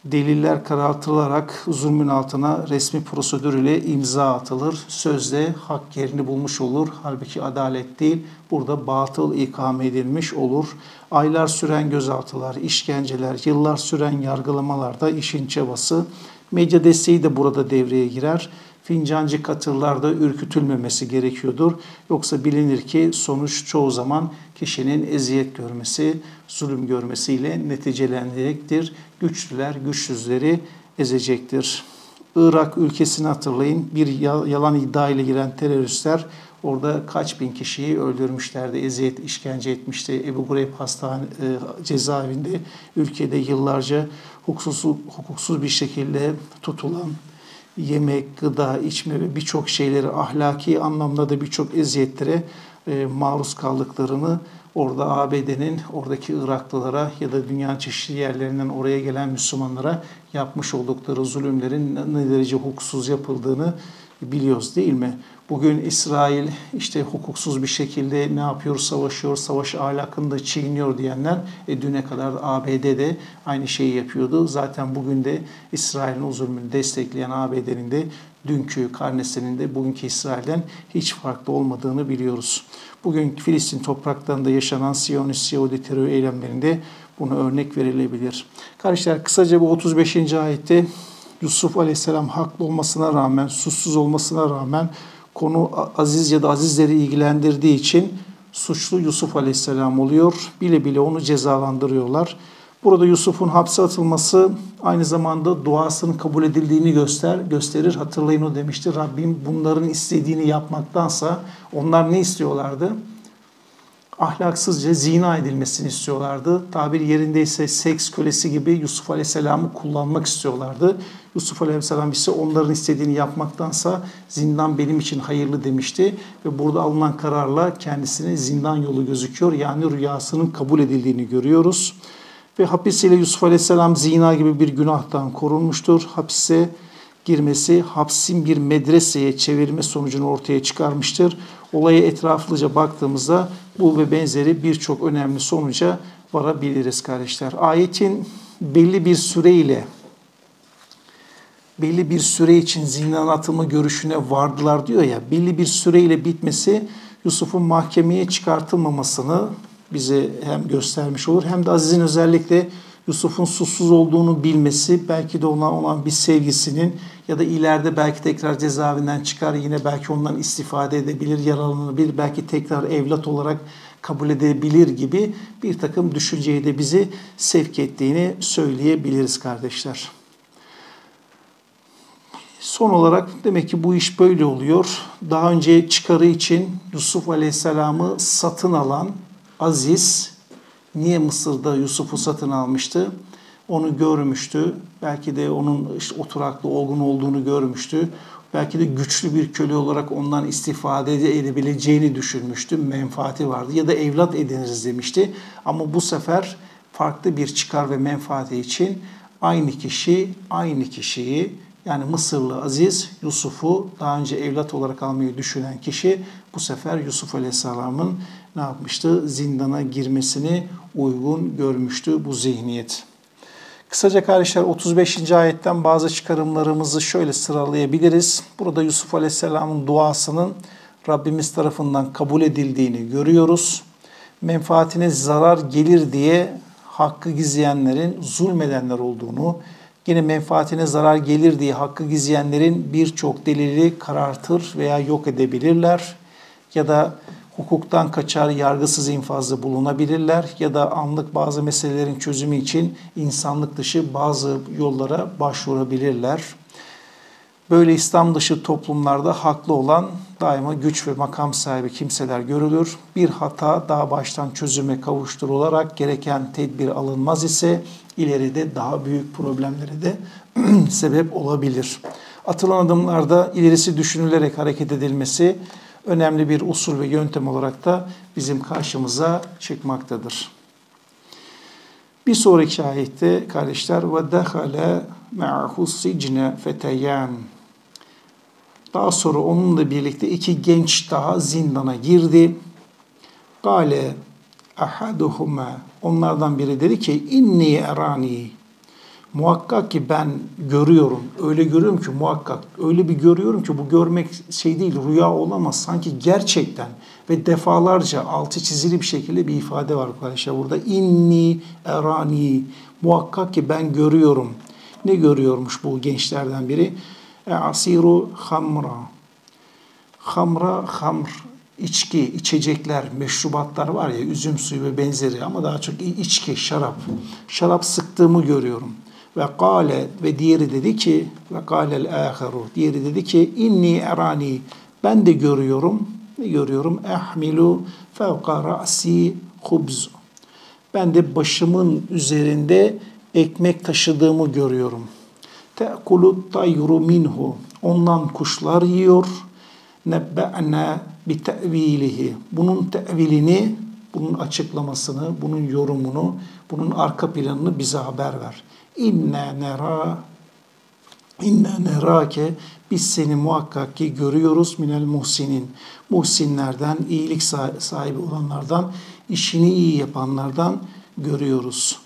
deliller karartılarak zulmün altına resmi prosedür ile imza atılır. Sözde hak yerini bulmuş olur. Halbuki adalet değil, burada batıl ikame edilmiş olur. Aylar süren gözaltılar, işkenceler, yıllar süren yargılamalarda işin çabası, medya desteği de burada devreye girer. Fincancı katırlarda ürkütülmemesi gerekiyordur. Yoksa bilinir ki sonuç çoğu zaman kişinin eziyet görmesi, zulüm görmesiyle neticelenecektir. Güçlüler güçsüzleri ezecektir. Irak ülkesini hatırlayın. Bir yalan iddia ile giren teröristler orada kaç bin kişiyi öldürmüşlerdi, eziyet, işkence etmişti. Ebu Gureyb hastane e, cezaevinde ülkede yıllarca hukuksuz, hukuksuz bir şekilde tutulan, yemek, gıda, içme ve birçok şeyleri ahlaki anlamda da birçok eziyetlere e, maruz kaldıklarını orada A B D'nin oradaki Iraklılara ya da dünyanın çeşitli yerlerinden oraya gelen Müslümanlara yapmış oldukları zulümlerin ne derece hukuksuz yapıldığını biliyoruz değil mi? Bugün İsrail işte hukuksuz bir şekilde ne yapıyor, savaşıyor, savaş ahlakını da çiğniyor diyenler e, düne kadar A B D'de aynı şeyi yapıyordu. Zaten bugün de İsrail'in o zulmünü destekleyen A B D'nin de dünkü karnesinin de bugünkü İsrail'den hiç farklı olmadığını biliyoruz. Bugün Filistin topraklarında yaşanan Siyonist Yahudi terör eylemlerinde buna örnek verilebilir. Kardeşler, kısaca bu otuz beşinci ayette Yusuf Aleyhisselam haklı olmasına rağmen, suçsuz olmasına rağmen konu Aziz ya da Azizleri ilgilendirdiği için suçlu Yusuf Aleyhisselam oluyor. Bile bile onu cezalandırıyorlar. Burada Yusuf'un hapse atılması aynı zamanda duasının kabul edildiğini göster, gösterir. Hatırlayın, o demişti, Rabbim bunların istediğini yapmaktansa, onlar ne istiyorlardı? Ahlaksızca zina edilmesini istiyorlardı. Tabir yerindeyse seks kölesi gibi Yusuf Aleyhisselam'ı kullanmak istiyorlardı. Yusuf Aleyhisselam ise onların istediğini yapmaktansa zindan benim için hayırlı demişti. Ve burada alınan kararla kendisine zindan yolu gözüküyor. Yani rüyasının kabul edildiğini görüyoruz. Ve hapisiyle Yusuf Aleyhisselam zina gibi bir günahtan korunmuştur. Hapise girmesi hapsin bir medreseye çevirme sonucunu ortaya çıkarmıştır. Olaya etraflıca baktığımızda bu ve benzeri birçok önemli sonuca varabiliriz kardeşler. Ayetin belli bir süreyle belli bir süre için zindana atılma görüşüne vardılar diyor ya, belli bir süreyle bitmesi Yusuf'un mahkemeye çıkartılmamasını bize hem göstermiş olur, hem de Aziz'in özellikle Yusuf'un suçsuz olduğunu bilmesi, belki de ona olan bir sevgisinin ya da ileride belki tekrar cezaevinden çıkar, yine belki ondan istifade edebilir, yararlanabilir, belki tekrar evlat olarak kabul edebilir gibi bir takım düşünceye de bizi sevk ettiğini söyleyebiliriz kardeşler. Son olarak demek ki bu iş böyle oluyor. Daha önce çıkarı için Yusuf Aleyhisselam'ı satın alan Aziz, niye Mısır'da Yusuf'u satın almıştı? Onu görmüştü. Belki de onun işte oturaklı, olgun olduğunu görmüştü. Belki de güçlü bir köle olarak ondan istifade edebileceğini düşünmüştü. Menfaati vardı. Ya da evlat ediniriz demişti. Ama bu sefer farklı bir çıkar ve menfaati için aynı kişi, aynı kişiyi, yani Mısırlı Aziz, Yusuf'u daha önce evlat olarak almayı düşünen kişi bu sefer Yusuf Aleyhisselam'ın ne yapmıştı? Zindana girmesini uygun görmüştü bu zihniyet. Kısaca kardeşler, otuz beşinci ayetten bazı çıkarımlarımızı şöyle sıralayabiliriz. Burada Yusuf Aleyhisselam'ın duasının Rabbimiz tarafından kabul edildiğini görüyoruz. Menfaatine zarar gelir diye hakkı gizleyenlerin zulmedenler olduğunu, yine menfaatine zarar gelir diye hakkı gizleyenlerin birçok delili karartır veya yok edebilirler. Ya da hukuktan kaçar, yargısız infazda bulunabilirler ya da anlık bazı meselelerin çözümü için insanlık dışı bazı yollara başvurabilirler. Böyle İslam dışı toplumlarda haklı olan daima güç ve makam sahibi kimseler görülür. Bir hata daha baştan çözüme kavuşturularak gereken tedbir alınmaz ise ileride daha büyük problemlere de sebep olabilir. Atılan adımlarda ilerisi düşünülerek hareket edilmesi önemli bir usul ve yöntem olarak da bizim karşımıza çıkmaktadır. Bir sonraki ayette kardeşler ve dehale ma'hu sicne feteyan. Daha sonra onunla birlikte iki genç daha zindana girdi. Kale ahaduhuma, onlardan biri dedi ki inni erani, Muhakkak ki ben görüyorum. Öyle görüyorum ki muhakkak. Öyle bir görüyorum ki bu görmek şey değil, rüya olamaz. Sanki gerçekten ve defalarca altı çizili bir şekilde bir ifade var arkadaşlar burada. İnni erani. Muhakkak ki ben görüyorum. Ne görüyormuş bu gençlerden biri? E asiru hamra. Hamra, hamr. İçki, içecekler, meşrubatlar var ya, üzüm suyu ve benzeri ama daha çok içki, şarap. Şarap sıktığımı görüyorum. Ve kâle ve diğeri dedi ki ve kâlel âheru. Diğeri dedi ki inni erani. Ben de görüyorum. Ne görüyorum? Ehmilu fevka ra'si hubz. Ben de başımın üzerinde ekmek taşıdığımı görüyorum. Te'kulu tayru minhu. Ondan kuşlar yiyor. Nebbe'na bi te'vilihi. Bunun tevilini, bunun açıklamasını, bunun yorumunu, bunun arka planını bize haber ver. İnna nera inna nerake, biz seni muhakkak ki görüyoruz minel muhsinin. Muhsinlerden, iyilik sahibi olanlardan, işini iyi yapanlardan görüyoruz.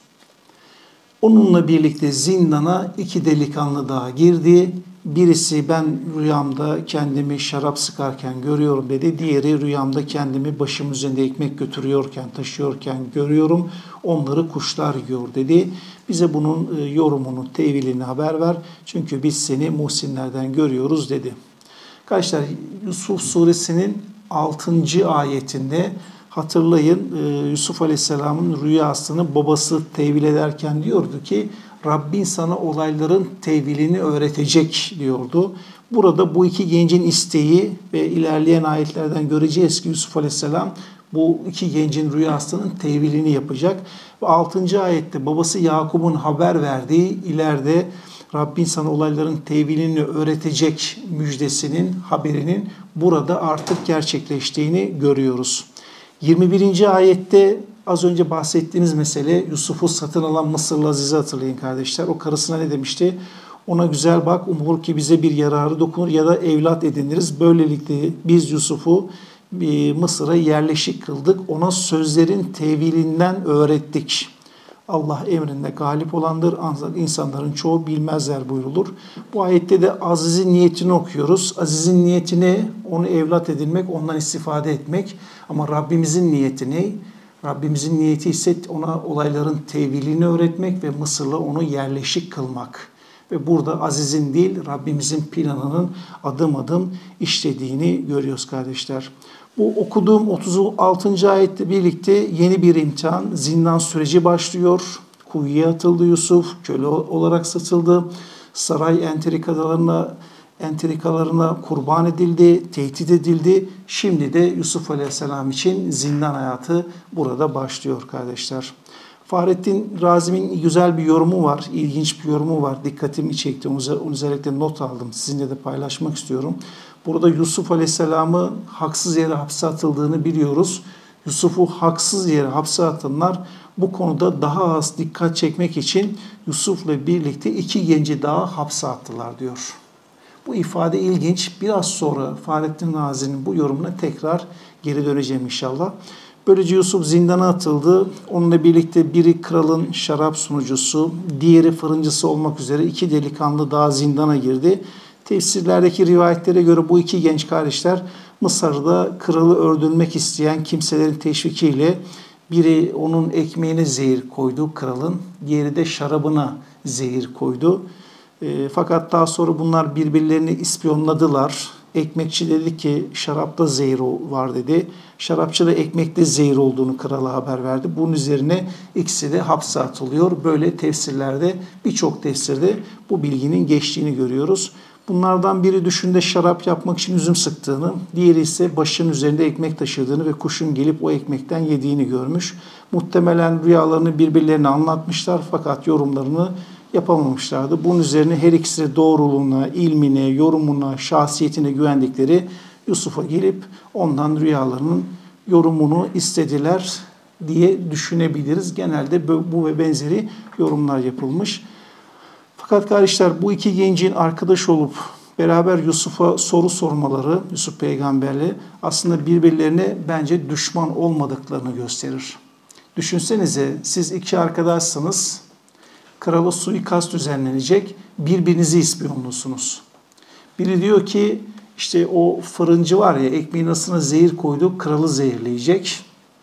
Onunla birlikte zindana iki delikanlı daha girdi. Birisi ben rüyamda kendimi şarap sıkarken görüyorum dedi. Diğeri rüyamda kendimi başım üzerinde ekmek götürüyorken, taşıyorken görüyorum. Onları kuşlar yiyor dedi. Bize bunun yorumunu, tevilini haber ver. Çünkü biz seni muhsinlerden görüyoruz dedi. Arkadaşlar Yusuf suresinin altıncı ayetinde hatırlayın Yusuf Aleyhisselam'ın rüyasını babası tevil ederken diyordu ki Rabbin sana olayların tevilini öğretecek diyordu. Burada bu iki gencin isteği ve ilerleyen ayetlerden göreceğiz ki Yusuf Aleyhisselam bu iki gencin rüyasının tevilini yapacak. Ve altıncı ayette babası Yakup'un haber verdiği ileride Rabbin sana olayların tevilini öğretecek müjdesinin, haberinin burada artık gerçekleştiğini görüyoruz. yirmi birinci ayette az önce bahsettiğimiz mesele Yusuf'u satın alan Mısırlı Aziz'i hatırlayın kardeşler. O karısına ne demişti? Ona güzel bak, umulur ki bize bir yararı dokunur ya da evlat ediniriz. Böylelikle biz Yusuf'u Mısır'a yerleşik kıldık. Ona sözlerin tevilinden öğrettik. Allah emrinde galip olandır. Ancak insanların çoğu bilmezler buyrulur. Bu ayette de Aziz'in niyetini okuyoruz. Aziz'in niyetini onu evlat edinmek, ondan istifade etmek. Ama Rabbimizin niyeti ne? Rabbimizin niyeti ise ona olayların tevilini öğretmek ve Mısır'la onu yerleşik kılmak. Ve burada Aziz'in değil, Rabbimizin planının adım adım işlediğini görüyoruz kardeşler. Bu okuduğum otuz altıncı ayette birlikte yeni bir imtihan, zindan süreci başlıyor. Kuyuya atıldı Yusuf, köle olarak satıldı. Saray entrikalarına, entrikalarına kurban edildi, tehdit edildi. Şimdi de Yusuf Aleyhisselam için zindan hayatı burada başlıyor kardeşler. Fahrettin Razi'nin güzel bir yorumu var, ilginç bir yorumu var. Dikkatimi çekti, onun özellikle not aldım. Sizinle de paylaşmak istiyorum. Burada Yusuf Aleyhisselam'ı haksız yere hapse atıldığını biliyoruz. Yusuf'u haksız yere hapse atanlar bu konuda daha az dikkat çekmek için Yusuf'la birlikte iki genci daha hapse attılar diyor. Bu ifade ilginç. Biraz sonra Fahrettin Razi'nin bu yorumuna tekrar geri döneceğim inşallah. Böylece Yusuf zindana atıldı. Onunla birlikte biri kralın şarap sunucusu, diğeri fırıncısı olmak üzere iki delikanlı daha zindana girdi. Tefsirlerdeki rivayetlere göre bu iki genç kardeşler Mısır'da kralı öldürmek isteyen kimselerin teşvikiyle biri onun ekmeğine zehir koydu kralın, diğeri de şarabına zehir koydu. E, fakat daha sonra bunlar birbirlerini ispiyonladılar. Ekmekçi dedi ki şarapta zehir var dedi. Şarapçı da ekmekte zehir olduğunu krala haber verdi. Bunun üzerine ikisi de hapse atılıyor. Böyle tefsirlerde, birçok tefsirde bu bilginin geçtiğini görüyoruz. Bunlardan biri düşünde şarap yapmak için üzüm sıktığını, diğeri ise başının üzerinde ekmek taşıdığını ve kuşun gelip o ekmekten yediğini görmüş. Muhtemelen rüyalarını birbirlerine anlatmışlar fakat yorumlarını yapamamışlardı. Bunun üzerine her ikisi de doğruluğuna, ilmine, yorumuna, şahsiyetine güvendikleri Yusuf'a gelip ondan rüyalarının yorumunu istediler diye düşünebiliriz. Genelde bu ve benzeri yorumlar yapılmış. Fakat kardeşler bu iki gencin arkadaş olup beraber Yusuf'a soru sormaları, Yusuf peygamberle aslında birbirlerine bence düşman olmadıklarını gösterir. Düşünsenize siz iki arkadaşsınız, krala suikast düzenlenecek, birbirinizi ispiyonlusunuz. Biri diyor ki işte o fırıncı var ya, ekmeğin arasına zehir koydu, kralı zehirleyecek.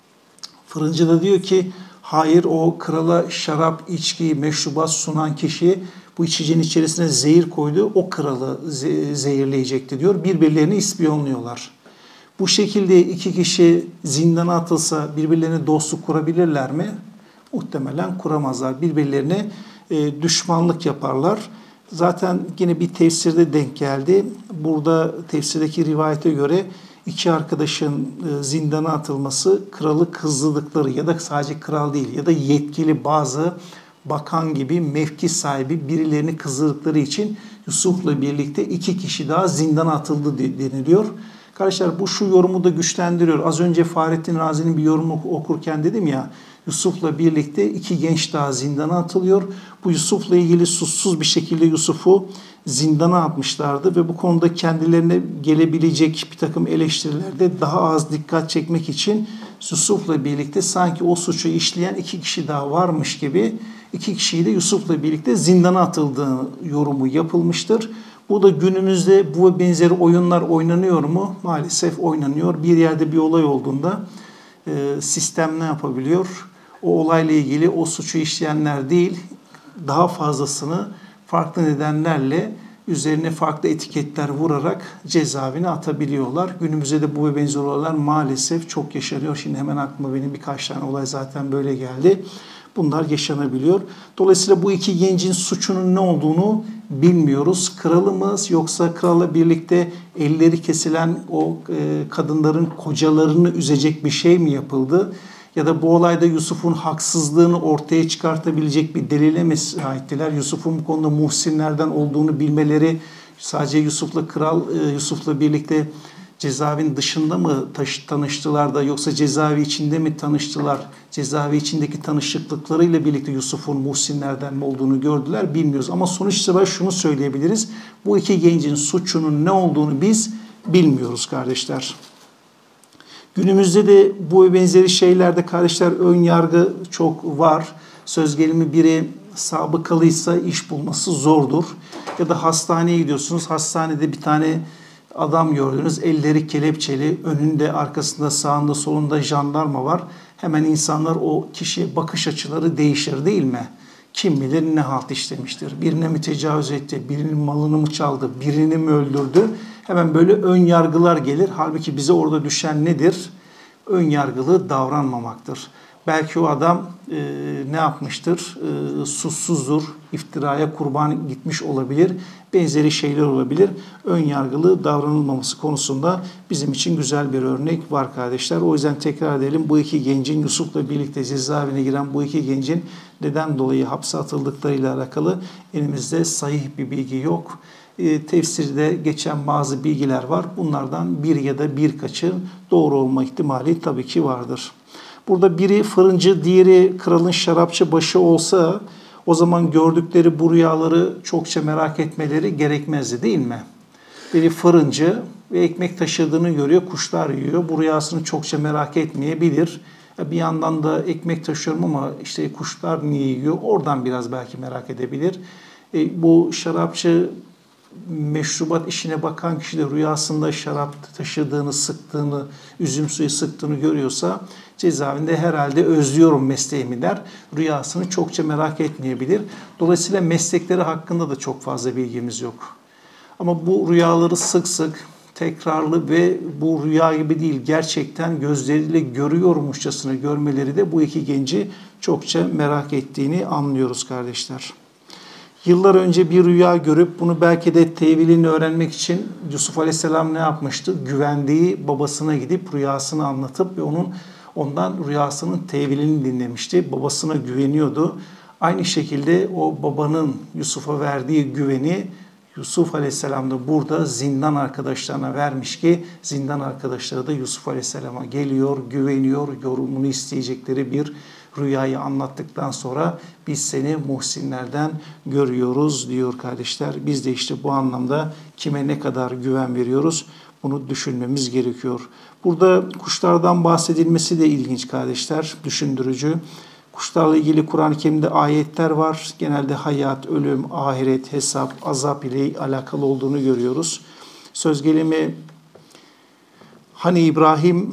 Fırıncı da diyor ki hayır, o krala şarap, içki, meşrubat sunan kişi bu içeceğin içerisine zehir koydu, o kralı zehirleyecekti diyor. Birbirlerini ispiyonluyorlar. Bu şekilde iki kişi zindana atılsa birbirlerine dostluk kurabilirler mi? Muhtemelen kuramazlar. Birbirlerine e, düşmanlık yaparlar. Zaten yine bir tefsirde denk geldi. Burada tefsirdeki rivayete göre iki arkadaşın e, zindana atılması kralı kızdıkları ya da sadece kral değil ya da yetkili bazı bakan gibi mevki sahibi birilerini kızdıkları için Yusuf'la birlikte iki kişi daha zindana atıldı deniliyor. Arkadaşlar bu şu yorumu da güçlendiriyor. Az önce Fahrettin Razi'nin bir yorumu okurken dedim ya, Yusuf'la birlikte iki genç daha zindana atılıyor. Bu Yusuf'la ilgili suçsuz bir şekilde Yusuf'u zindana atmışlardı ve bu konuda kendilerine gelebilecek bir takım eleştirilerde daha az dikkat çekmek için Yusuf'la birlikte sanki o suçu işleyen iki kişi daha varmış gibi iki kişiyi de Yusuf'la birlikte zindana atıldığı yorumu yapılmıştır. Bu da günümüzde bu ve benzeri oyunlar oynanıyor mu? Maalesef oynanıyor. Bir yerde bir olay olduğunda e, sistem ne yapabiliyor? O olayla ilgili o suçu işleyenler değil, daha fazlasını farklı nedenlerle üzerine farklı etiketler vurarak cezaevine atabiliyorlar. Günümüzde de bu ve benzeri olaylar maalesef çok yaşanıyor. Şimdi hemen aklıma benim birkaç tane olay zaten böyle geldi. Bunlar yaşanabiliyor. Dolayısıyla bu iki gencin suçunun ne olduğunu bilmiyoruz. Kralı mı yoksa kralla birlikte elleri kesilen o e, kadınların kocalarını üzecek bir şey mi yapıldı? Ya da bu olayda Yusuf'un haksızlığını ortaya çıkartabilecek bir delile mi sahiptiler? Yusuf'un bu konuda muhsinlerden olduğunu bilmeleri, sadece Yusuf'la kral, e, Yusuf'la birlikte cezaevin dışında mı tanıştılar da yoksa cezaevi içinde mi tanıştılar? Cezaevi içindeki tanışıklıklarıyla birlikte Yusuf'un muhsinlerden mi olduğunu gördüler bilmiyoruz. Ama sonuç itibariyle şunu söyleyebiliriz. Bu iki gencin suçunun ne olduğunu biz bilmiyoruz kardeşler. Günümüzde de bu ve benzeri şeylerde kardeşler ön yargı çok var. Söz gelimi biri sabıkalıysa iş bulması zordur. Ya da hastaneye gidiyorsunuz. Hastanede bir tane adam gördünüz, elleri kelepçeli, önünde, arkasında, sağında, solunda jandarma var. Hemen insanlar o kişiye bakış açıları değişir değil mi? Kim bilir ne halt işlemiştir? Birine mi tecavüz etti, birinin malını mı çaldı, birini mi öldürdü? Hemen böyle ön yargılar gelir. Halbuki bize orada düşen nedir? Ön yargılı davranmamaktır. Belki o adam e, ne yapmıştır? E, suçsuzdur, iftiraya kurban gitmiş olabilir, benzeri şeyler olabilir. Ön yargılı davranılmaması konusunda bizim için güzel bir örnek var kardeşler. O yüzden tekrar edelim, bu iki gencin, Yusuf'la birlikte cezaevine giren bu iki gencin neden dolayı hapse atıldıklarıyla alakalı elimizde sahih bir bilgi yok. E, tefsirde geçen bazı bilgiler var. Bunlardan bir ya da birkaçı doğru olma ihtimali tabii ki vardır. Burada biri fırıncı, diğeri kralın şarapçı başı olsa o zaman gördükleri bu rüyaları çokça merak etmeleri gerekmezdi değil mi? Biri fırıncı ve ekmek taşıdığını görüyor, kuşlar yiyor. Bu rüyasını çokça merak etmeyebilir. Bir yandan da ekmek taşıyorum ama işte kuşlar niye yiyor? Oradan biraz belki merak edebilir. E, bu şarapçı meşrubat işine bakan kişi de rüyasında şarap taşıdığını, sıktığını, üzüm suyu sıktığını görüyorsa cezaevinde herhalde özlüyorum mesleğimi der. Rüyasını çokça merak etmeyebilir. Dolayısıyla meslekleri hakkında da çok fazla bilgimiz yok. Ama bu rüyaları sık sık tekrarlı ve bu rüya gibi değil, gerçekten gözleriyle görüyormuşçasına görmeleri de bu iki genci çokça merak ettiğini anlıyoruz kardeşler. Yıllar önce bir rüya görüp bunu belki de tevilini öğrenmek için Yusuf Aleyhisselam ne yapmıştı? Güvendiği babasına gidip rüyasını anlatıp ve onun ondan rüyasının tevilini dinlemişti. Babasına güveniyordu. Aynı şekilde o babanın Yusuf'a verdiği güveni Yusuf Aleyhisselam da burada zindan arkadaşlarına vermiş ki zindan arkadaşları da Yusuf Aleyhisselam'a geliyor, güveniyor, yorumunu isteyecekleri bir rüyayı anlattıktan sonra biz seni muhsinlerden görüyoruz diyor kardeşler. Biz de işte bu anlamda kime ne kadar güven veriyoruz bunu düşünmemiz gerekiyor. Burada kuşlardan bahsedilmesi de ilginç kardeşler, düşündürücü. Kuşlarla ilgili Kur'an-ı Kerim'de ayetler var. Genelde hayat, ölüm, ahiret, hesap, azap ile alakalı olduğunu görüyoruz. Söz gelimi hani İbrahim,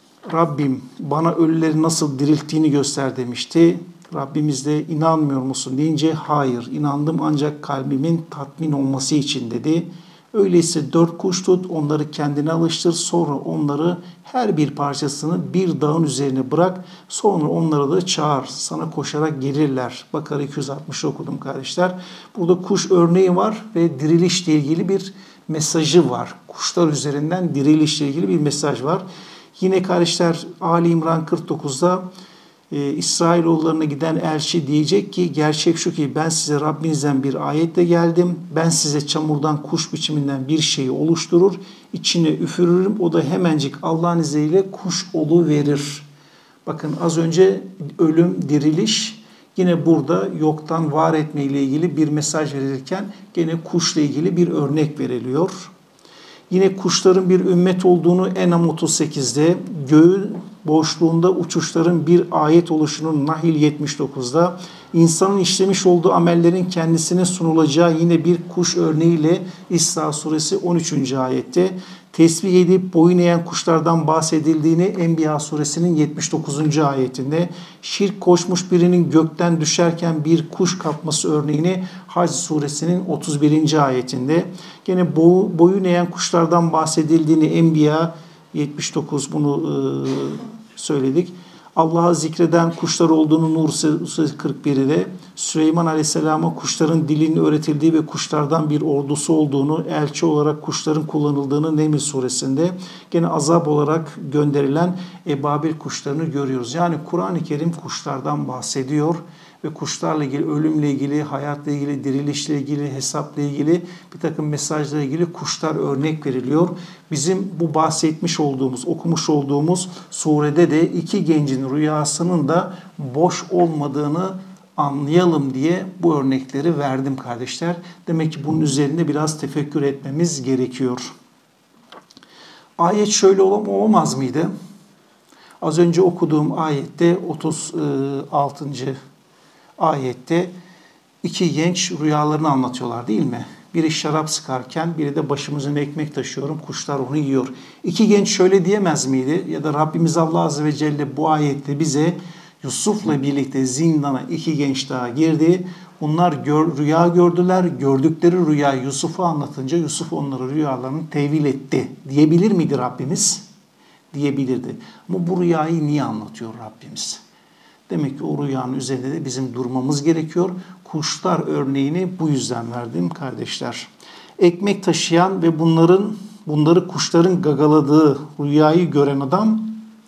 Rabbim bana ölüleri nasıl dirilttiğini göster demişti. Rabbimiz de inanmıyor musun deyince hayır inandım ancak kalbimin tatmin olması için dedi. Öyleyse dört kuş tut, onları kendine alıştır, sonra onları her bir parçasını bir dağın üzerine bırak, sonra onları da çağır, sana koşarak gelirler. Bakara iki yüz altmış okudum kardeşler. Burada kuş örneği var ve dirilişle ilgili bir mesajı var. Kuşlar üzerinden dirilişle ilgili bir mesaj var. Yine kardeşler Ali İmran kırk dokuzda e, İsrailoğullarına giden elçi diyecek ki gerçek şu ki ben size Rabbinizden bir ayetle geldim. Ben size çamurdan kuş biçiminden bir şeyi oluşturur. İçine üfürürüm. O da hemencik Allah'ın izniyle kuş oluverir. Bakın az önce ölüm, diriliş, yine burada yoktan var etme ile ilgili bir mesaj verilirken gene kuşla ilgili bir örnek veriliyor. Yine kuşların bir ümmet olduğunu En'am otuz sekizde, göğün boşluğunda uçuşların bir ayet oluşunun Nahil yetmiş dokuzda, insanın işlemiş olduğu amellerin kendisine sunulacağı yine bir kuş örneğiyle İsra suresi on üçüncü ayette, tesbih edip boyun eğen kuşlardan bahsedildiğini Enbiya suresinin yetmiş dokuzuncu ayetinde, şirk koşmuş birinin gökten düşerken bir kuş kapması örneğini Hac suresinin otuz birinci ayetinde, gene boyun eğen kuşlardan bahsedildiğini Enbiya yetmiş dokuz bunu e, söyledik. Allah'a zikreden kuşlar olduğunu Nur suresi kırk birde, Süleyman Aleyhisselam'a kuşların dilini öğretildiği ve kuşlardan bir ordusu olduğunu, elçi olarak kuşların kullanıldığını Neml suresinde, gene azap olarak gönderilen ebabil kuşlarını görüyoruz. Yani Kur'an-ı Kerim kuşlardan bahsediyor ve kuşlarla ilgili, ölümle ilgili, hayatla ilgili, dirilişle ilgili, hesapla ilgili bir takım mesajlarla ilgili kuşlar örnek veriliyor. Bizim bu bahsetmiş olduğumuz, okumuş olduğumuz surede de iki gencin rüyasının da boş olmadığını anlayalım diye bu örnekleri verdim kardeşler. Demek ki bunun üzerinde biraz tefekkür etmemiz gerekiyor. Ayet şöyle olamaz mıydı? Az önce okuduğum ayette otuz altıncı ayette iki genç rüyalarını anlatıyorlar değil mi? Biri şarap sıkarken biri de başımızın ekmek taşıyorum, kuşlar onu yiyor. İki genç şöyle diyemez miydi? Ya da Rabbimiz Allah Azze ve Celle bu ayette bize Yusuf'la birlikte zindana iki genç daha girdi. Bunlar gör, rüya gördüler. Gördükleri rüya Yusuf'u anlatınca Yusuf onları rüyalarını tevil etti. Diyebilir miydi Rabbimiz? Diyebilirdi. Ama bu rüyayı niye anlatıyor Rabbimiz? Demek ki o rüyanın üzerinde de bizim durmamız gerekiyor. Kuşlar örneğini bu yüzden verdim kardeşler. Ekmek taşıyan ve bunların bunları kuşların gagaladığı rüyayı gören adam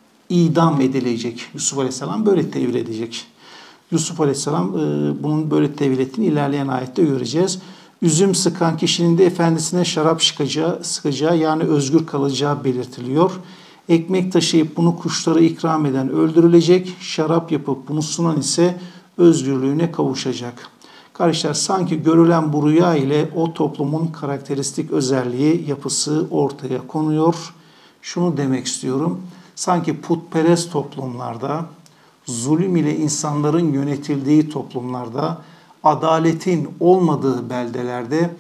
idam edilecek. Yusuf Aleyhisselam böyle tevil edecek. Yusuf Aleyhisselam e, bunun böyle tevil ettiğini ilerleyen ayette göreceğiz. Üzüm sıkan kişinin de efendisine şarap sıkacağı, sıkacağı yani özgür kalacağı belirtiliyor. Ekmek taşıyıp bunu kuşlara ikram eden öldürülecek, şarap yapıp bunu sunan ise özgürlüğüne kavuşacak. Kardeşler sanki görülen bu rüya ile o toplumun karakteristik özelliği, yapısı ortaya konuyor. Şunu demek istiyorum, sanki putperest toplumlarda, zulüm ile insanların yönetildiği toplumlarda, adaletin olmadığı beldelerde,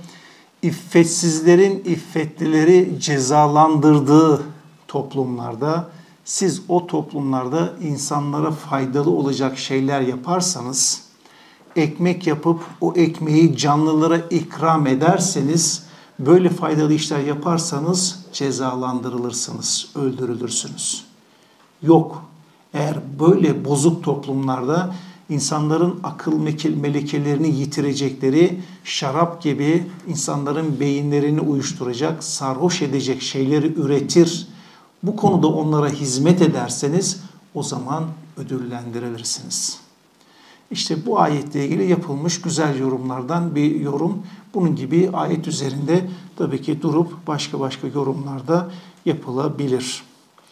iffetsizlerin iffetlileri cezalandırdığı toplumlarda, siz o toplumlarda insanlara faydalı olacak şeyler yaparsanız, ekmek yapıp o ekmeği canlılara ikram ederseniz, böyle faydalı işler yaparsanız cezalandırılırsınız, öldürülürsünüz. Yok, eğer böyle bozuk toplumlarda insanların akıl melekelerini yitirecekleri, şarap gibi insanların beyinlerini uyuşturacak, sarhoş edecek şeyleri üretir, bu konuda onlara hizmet ederseniz o zaman ödüllendirilirsiniz. İşte bu ayetle ilgili yapılmış güzel yorumlardan bir yorum. Bunun gibi ayet üzerinde tabii ki durup başka başka yorumlarda yapılabilir.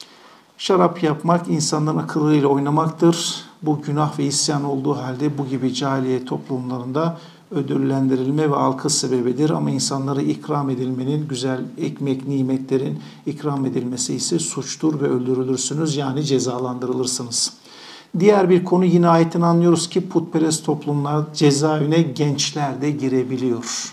Şarap yapmak insanların akıllarıyla oynamaktır. Bu günah ve isyan olduğu halde bu gibi cahiliye toplumlarında ödüllendirilme ve alkış sebebidir. Ama insanlara ikram edilmenin, güzel ekmek, nimetlerin ikram edilmesi ise suçtur ve öldürülürsünüz. Yani cezalandırılırsınız. Diğer bir konu yine ayetten anlıyoruz ki putperest toplumlar cezaevine gençler de girebiliyor.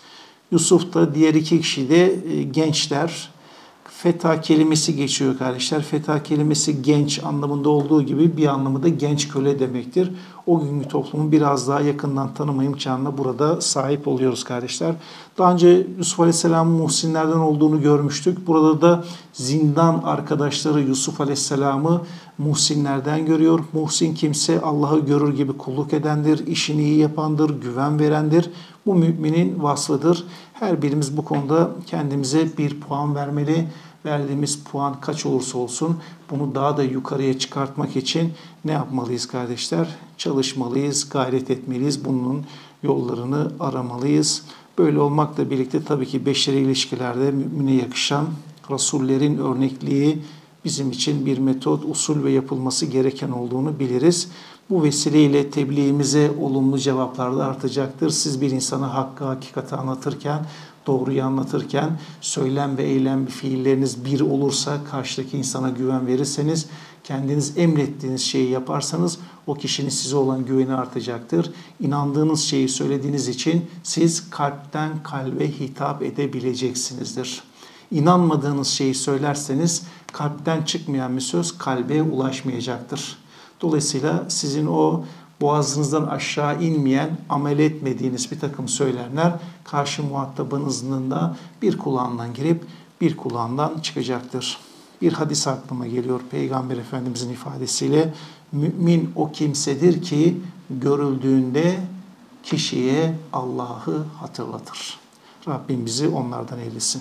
Yusuf da diğer iki kişi de gençler. Feta kelimesi geçiyor kardeşler. Feta kelimesi genç anlamında olduğu gibi bir anlamı da genç köle demektir. O günkü toplumu biraz daha yakından tanıma imkanına burada sahip oluyoruz kardeşler. Daha önce Yusuf Aleyhisselam'ın muhsinlerden olduğunu görmüştük. Burada da zindan arkadaşları Yusuf Aleyhisselam'ı muhsinlerden görüyor. Muhsin kimse Allah'ı görür gibi kulluk edendir, işini iyi yapandır, güven verendir. Bu müminin vasfıdır. Her birimiz bu konuda kendimize bir puan vermeli. Verdiğimiz puan kaç olursa olsun bunu daha da yukarıya çıkartmak için ne yapmalıyız kardeşler? Çalışmalıyız, gayret etmeliyiz. Bunun yollarını aramalıyız. Böyle olmakla birlikte tabii ki beşeri ilişkilerde mümine yakışan Rasullerin örnekliği bizim için bir metot, usul ve yapılması gereken olduğunu biliriz. Bu vesileyle tebliğimize olumlu cevaplar da artacaktır. Siz bir insana hakkı, hakikati anlatırken, doğruyu anlatırken, söylem ve eylem fiilleriniz bir olursa, karşıdaki insana güven verirseniz, kendiniz emrettiğiniz şeyi yaparsanız o kişinin size olan güveni artacaktır. İnandığınız şeyi söylediğiniz için siz kalpten kalbe hitap edebileceksinizdir. İnanmadığınız şeyi söylerseniz kalpten çıkmayan bir söz kalbe ulaşmayacaktır. Dolayısıyla sizin o boğazınızdan aşağı inmeyen, amel etmediğiniz bir takım söylemler karşı muhatabınızın da bir kulağından girip bir kulağından çıkacaktır. Bir hadis aklıma geliyor Peygamber Efendimizin ifadesiyle. Mümin o kimsedir ki görüldüğünde kişiye Allah'ı hatırlatır. Rabbim bizi onlardan eylesin.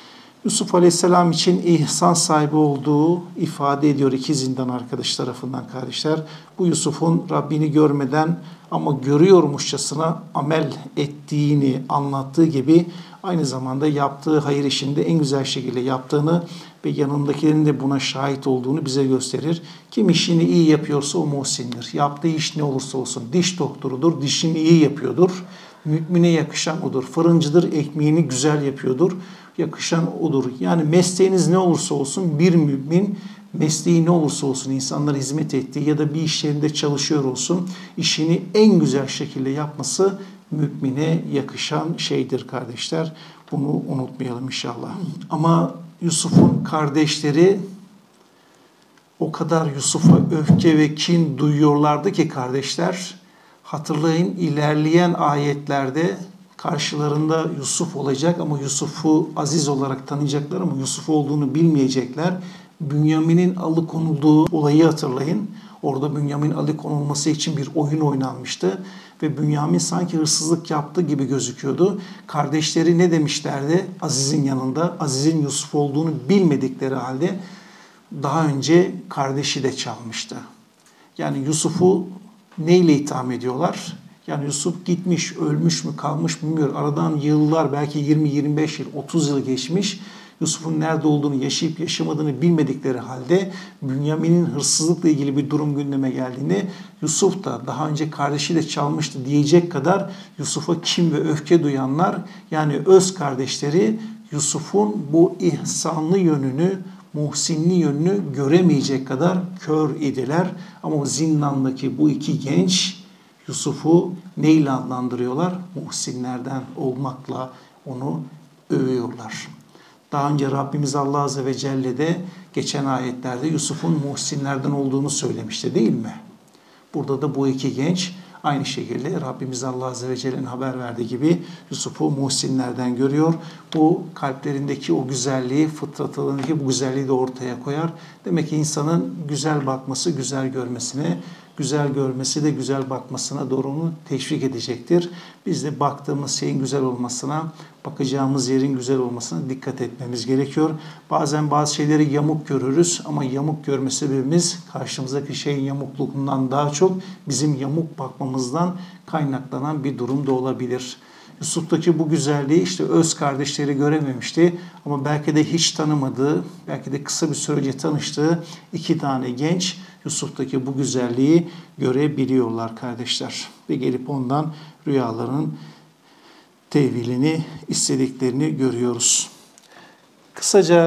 Yusuf Aleyhisselam için ihsan sahibi olduğu ifade ediyor iki zindan arkadaş tarafından kardeşler. Bu Yusuf'un Rabbini görmeden ama görüyormuşçasına amel ettiğini anlattığı gibi aynı zamanda yaptığı hayır işinde en güzel şekilde yaptığını ve yanındakilerin de buna şahit olduğunu bize gösterir. Kim işini iyi yapıyorsa o muhsindir. Yaptığı iş ne olursa olsun diş doktorudur, dişini iyi yapıyordur. Mümine yakışan odur. Fırıncıdır, ekmeğini güzel yapıyordur. Yakışan odur. Yani mesleğiniz ne olursa olsun bir mümin mesleği ne olursa olsun insanlara hizmet ettiği ya da bir iş yerinde çalışıyor olsun işini en güzel şekilde yapması mümine yakışan şeydir kardeşler. Bunu unutmayalım inşallah. Ama Yusuf'un kardeşleri o kadar Yusuf'a öfke ve kin duyuyorlardı ki kardeşler, hatırlayın ilerleyen ayetlerde karşılarında Yusuf olacak ama Yusuf'u aziz olarak tanıyacaklar ama Yusuf olduğunu bilmeyecekler. Bünyamin'in alıkonulduğu olayı hatırlayın. Orada Bünyamin'in alıkonulması için bir oyun oynanmıştı. Ve Bünyamin sanki hırsızlık yaptı gibi gözüküyordu. Kardeşleri ne demişlerdi Aziz'in yanında? Aziz'in Yusuf olduğunu bilmedikleri halde daha önce kardeşi de çalmıştı. Yani Yusuf'u neyle itham ediyorlar? Yani Yusuf gitmiş, ölmüş mü, kalmış mı bilmiyorum. Aradan yıllar, belki yirmi yirmi beş yıl, otuz yıl geçmiş. Yusuf'un nerede olduğunu, yaşayıp yaşamadığını bilmedikleri halde Bünyamin'in hırsızlıkla ilgili bir durum gündeme geldiğinde Yusuf da daha önce kardeşiyle çalmıştı diyecek kadar Yusuf'a kin ve öfke duyanlar, yani öz kardeşleri Yusuf'un bu ihsanlı yönünü, muhsinli yönünü göremeyecek kadar kör idiler. Ama o zindandaki bu iki genç Yusuf'u neyle adlandırıyorlar? Muhsinlerden olmakla onu övüyorlar. Daha önce Rabbimiz Allah Azze ve Celle de geçen ayetlerde Yusuf'un muhsinlerden olduğunu söylemişti değil mi? Burada da bu iki genç aynı şekilde Rabbimiz Allah Azze ve Celle'nin haber verdiği gibi Yusuf'u muhsinlerden görüyor. Bu kalplerindeki o güzelliği, fıtratlarındaki bu güzelliği de ortaya koyar. Demek ki insanın güzel bakması, güzel görmesine, güzel görmesi de güzel bakmasına doğru onu teşvik edecektir. Biz de baktığımız şeyin güzel olmasına, bakacağımız yerin güzel olmasına dikkat etmemiz gerekiyor. Bazen bazı şeyleri yamuk görürüz ama yamuk görme sebebimiz karşımızdaki şeyin yamukluğundan daha çok bizim yamuk bakmamızdan kaynaklanan bir durum da olabilir. Yusuf'taki bu güzelliği işte öz kardeşleri görememişti ama belki de hiç tanımadığı, belki de kısa bir süre önce tanıştığı iki tane genç Yusuf'taki bu güzelliği görebiliyorlar kardeşler. Ve gelip ondan rüyaların tevilini istediklerini görüyoruz. Kısaca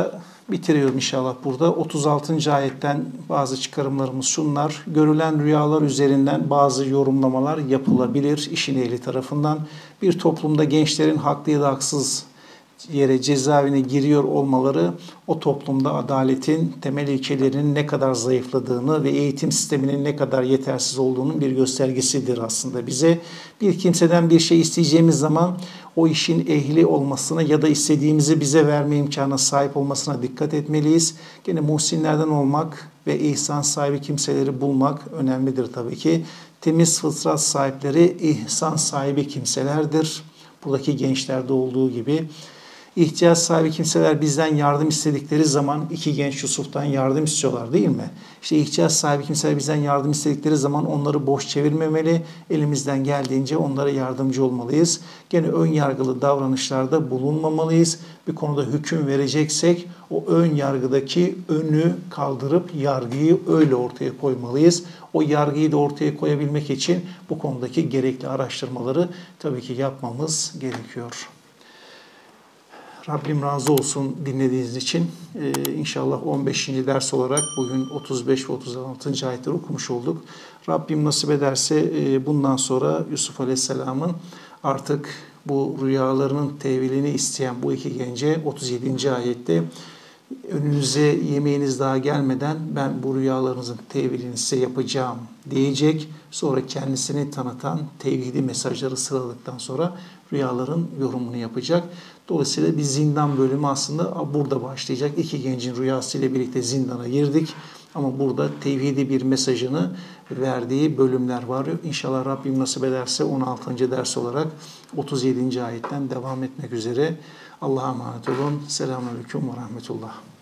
Bitiriyorum inşallah burada. otuz altıncı ayetten bazı çıkarımlarımız şunlar. Görülen rüyalar üzerinden bazı yorumlamalar yapılabilir işin ehli tarafından. Bir toplumda gençlerin haklı ya da haksız yere cezaevine giriyor olmaları o toplumda adaletin temel ilkelerinin ne kadar zayıfladığını ve eğitim sisteminin ne kadar yetersiz olduğunun bir göstergesidir aslında bize. Bir kimseden bir şey isteyeceğimiz zaman o işin ehli olmasına ya da istediğimizi bize verme imkanına sahip olmasına dikkat etmeliyiz. Gene muhsinlerden olmak ve ihsan sahibi kimseleri bulmak önemlidir tabii ki. Temiz fıtrat sahipleri ihsan sahibi kimselerdir. Buradaki gençlerde olduğu gibi. İhtiyaç sahibi kimseler bizden yardım istedikleri zaman iki genç Yusuf'tan yardım istiyorlar değil mi? İşte ihtiyaç sahibi kimseler bizden yardım istedikleri zaman onları boş çevirmemeli, elimizden geldiğince onlara yardımcı olmalıyız. Gene ön yargılı davranışlarda bulunmamalıyız. Bir konuda hüküm vereceksek o ön yargıdaki önü kaldırıp yargıyı öyle ortaya koymalıyız. O yargıyı da ortaya koyabilmek için bu konudaki gerekli araştırmaları tabii ki yapmamız gerekiyor. Rabbim razı olsun dinlediğiniz için. Ee, inşallah on beşinci ders olarak bugün otuz beş ve otuz altıncı ayetleri okumuş olduk. Rabbim nasip ederse e, bundan sonra Yusuf Aleyhisselam'ın artık bu rüyalarının tevilini isteyen bu iki gence otuz yedinci ayette önünüze yemeğiniz daha gelmeden ben bu rüyalarınızın tevilini size yapacağım diyecek. Sonra kendisini tanıtan tevhidi mesajları sıraladıktan sonra rüyaların yorumunu yapacak. Dolayısıyla bir zindan bölümü aslında burada başlayacak. İki gencin rüyasıyla birlikte zindana girdik. Ama burada tevhidi bir mesajını verdiği bölümler var. İnşallah Rabbim nasip ederse on altıncı ders olarak otuz yedinci ayetten devam etmek üzere. Allah'a emanet olun. Selamünaleyküm ve rahmetullah.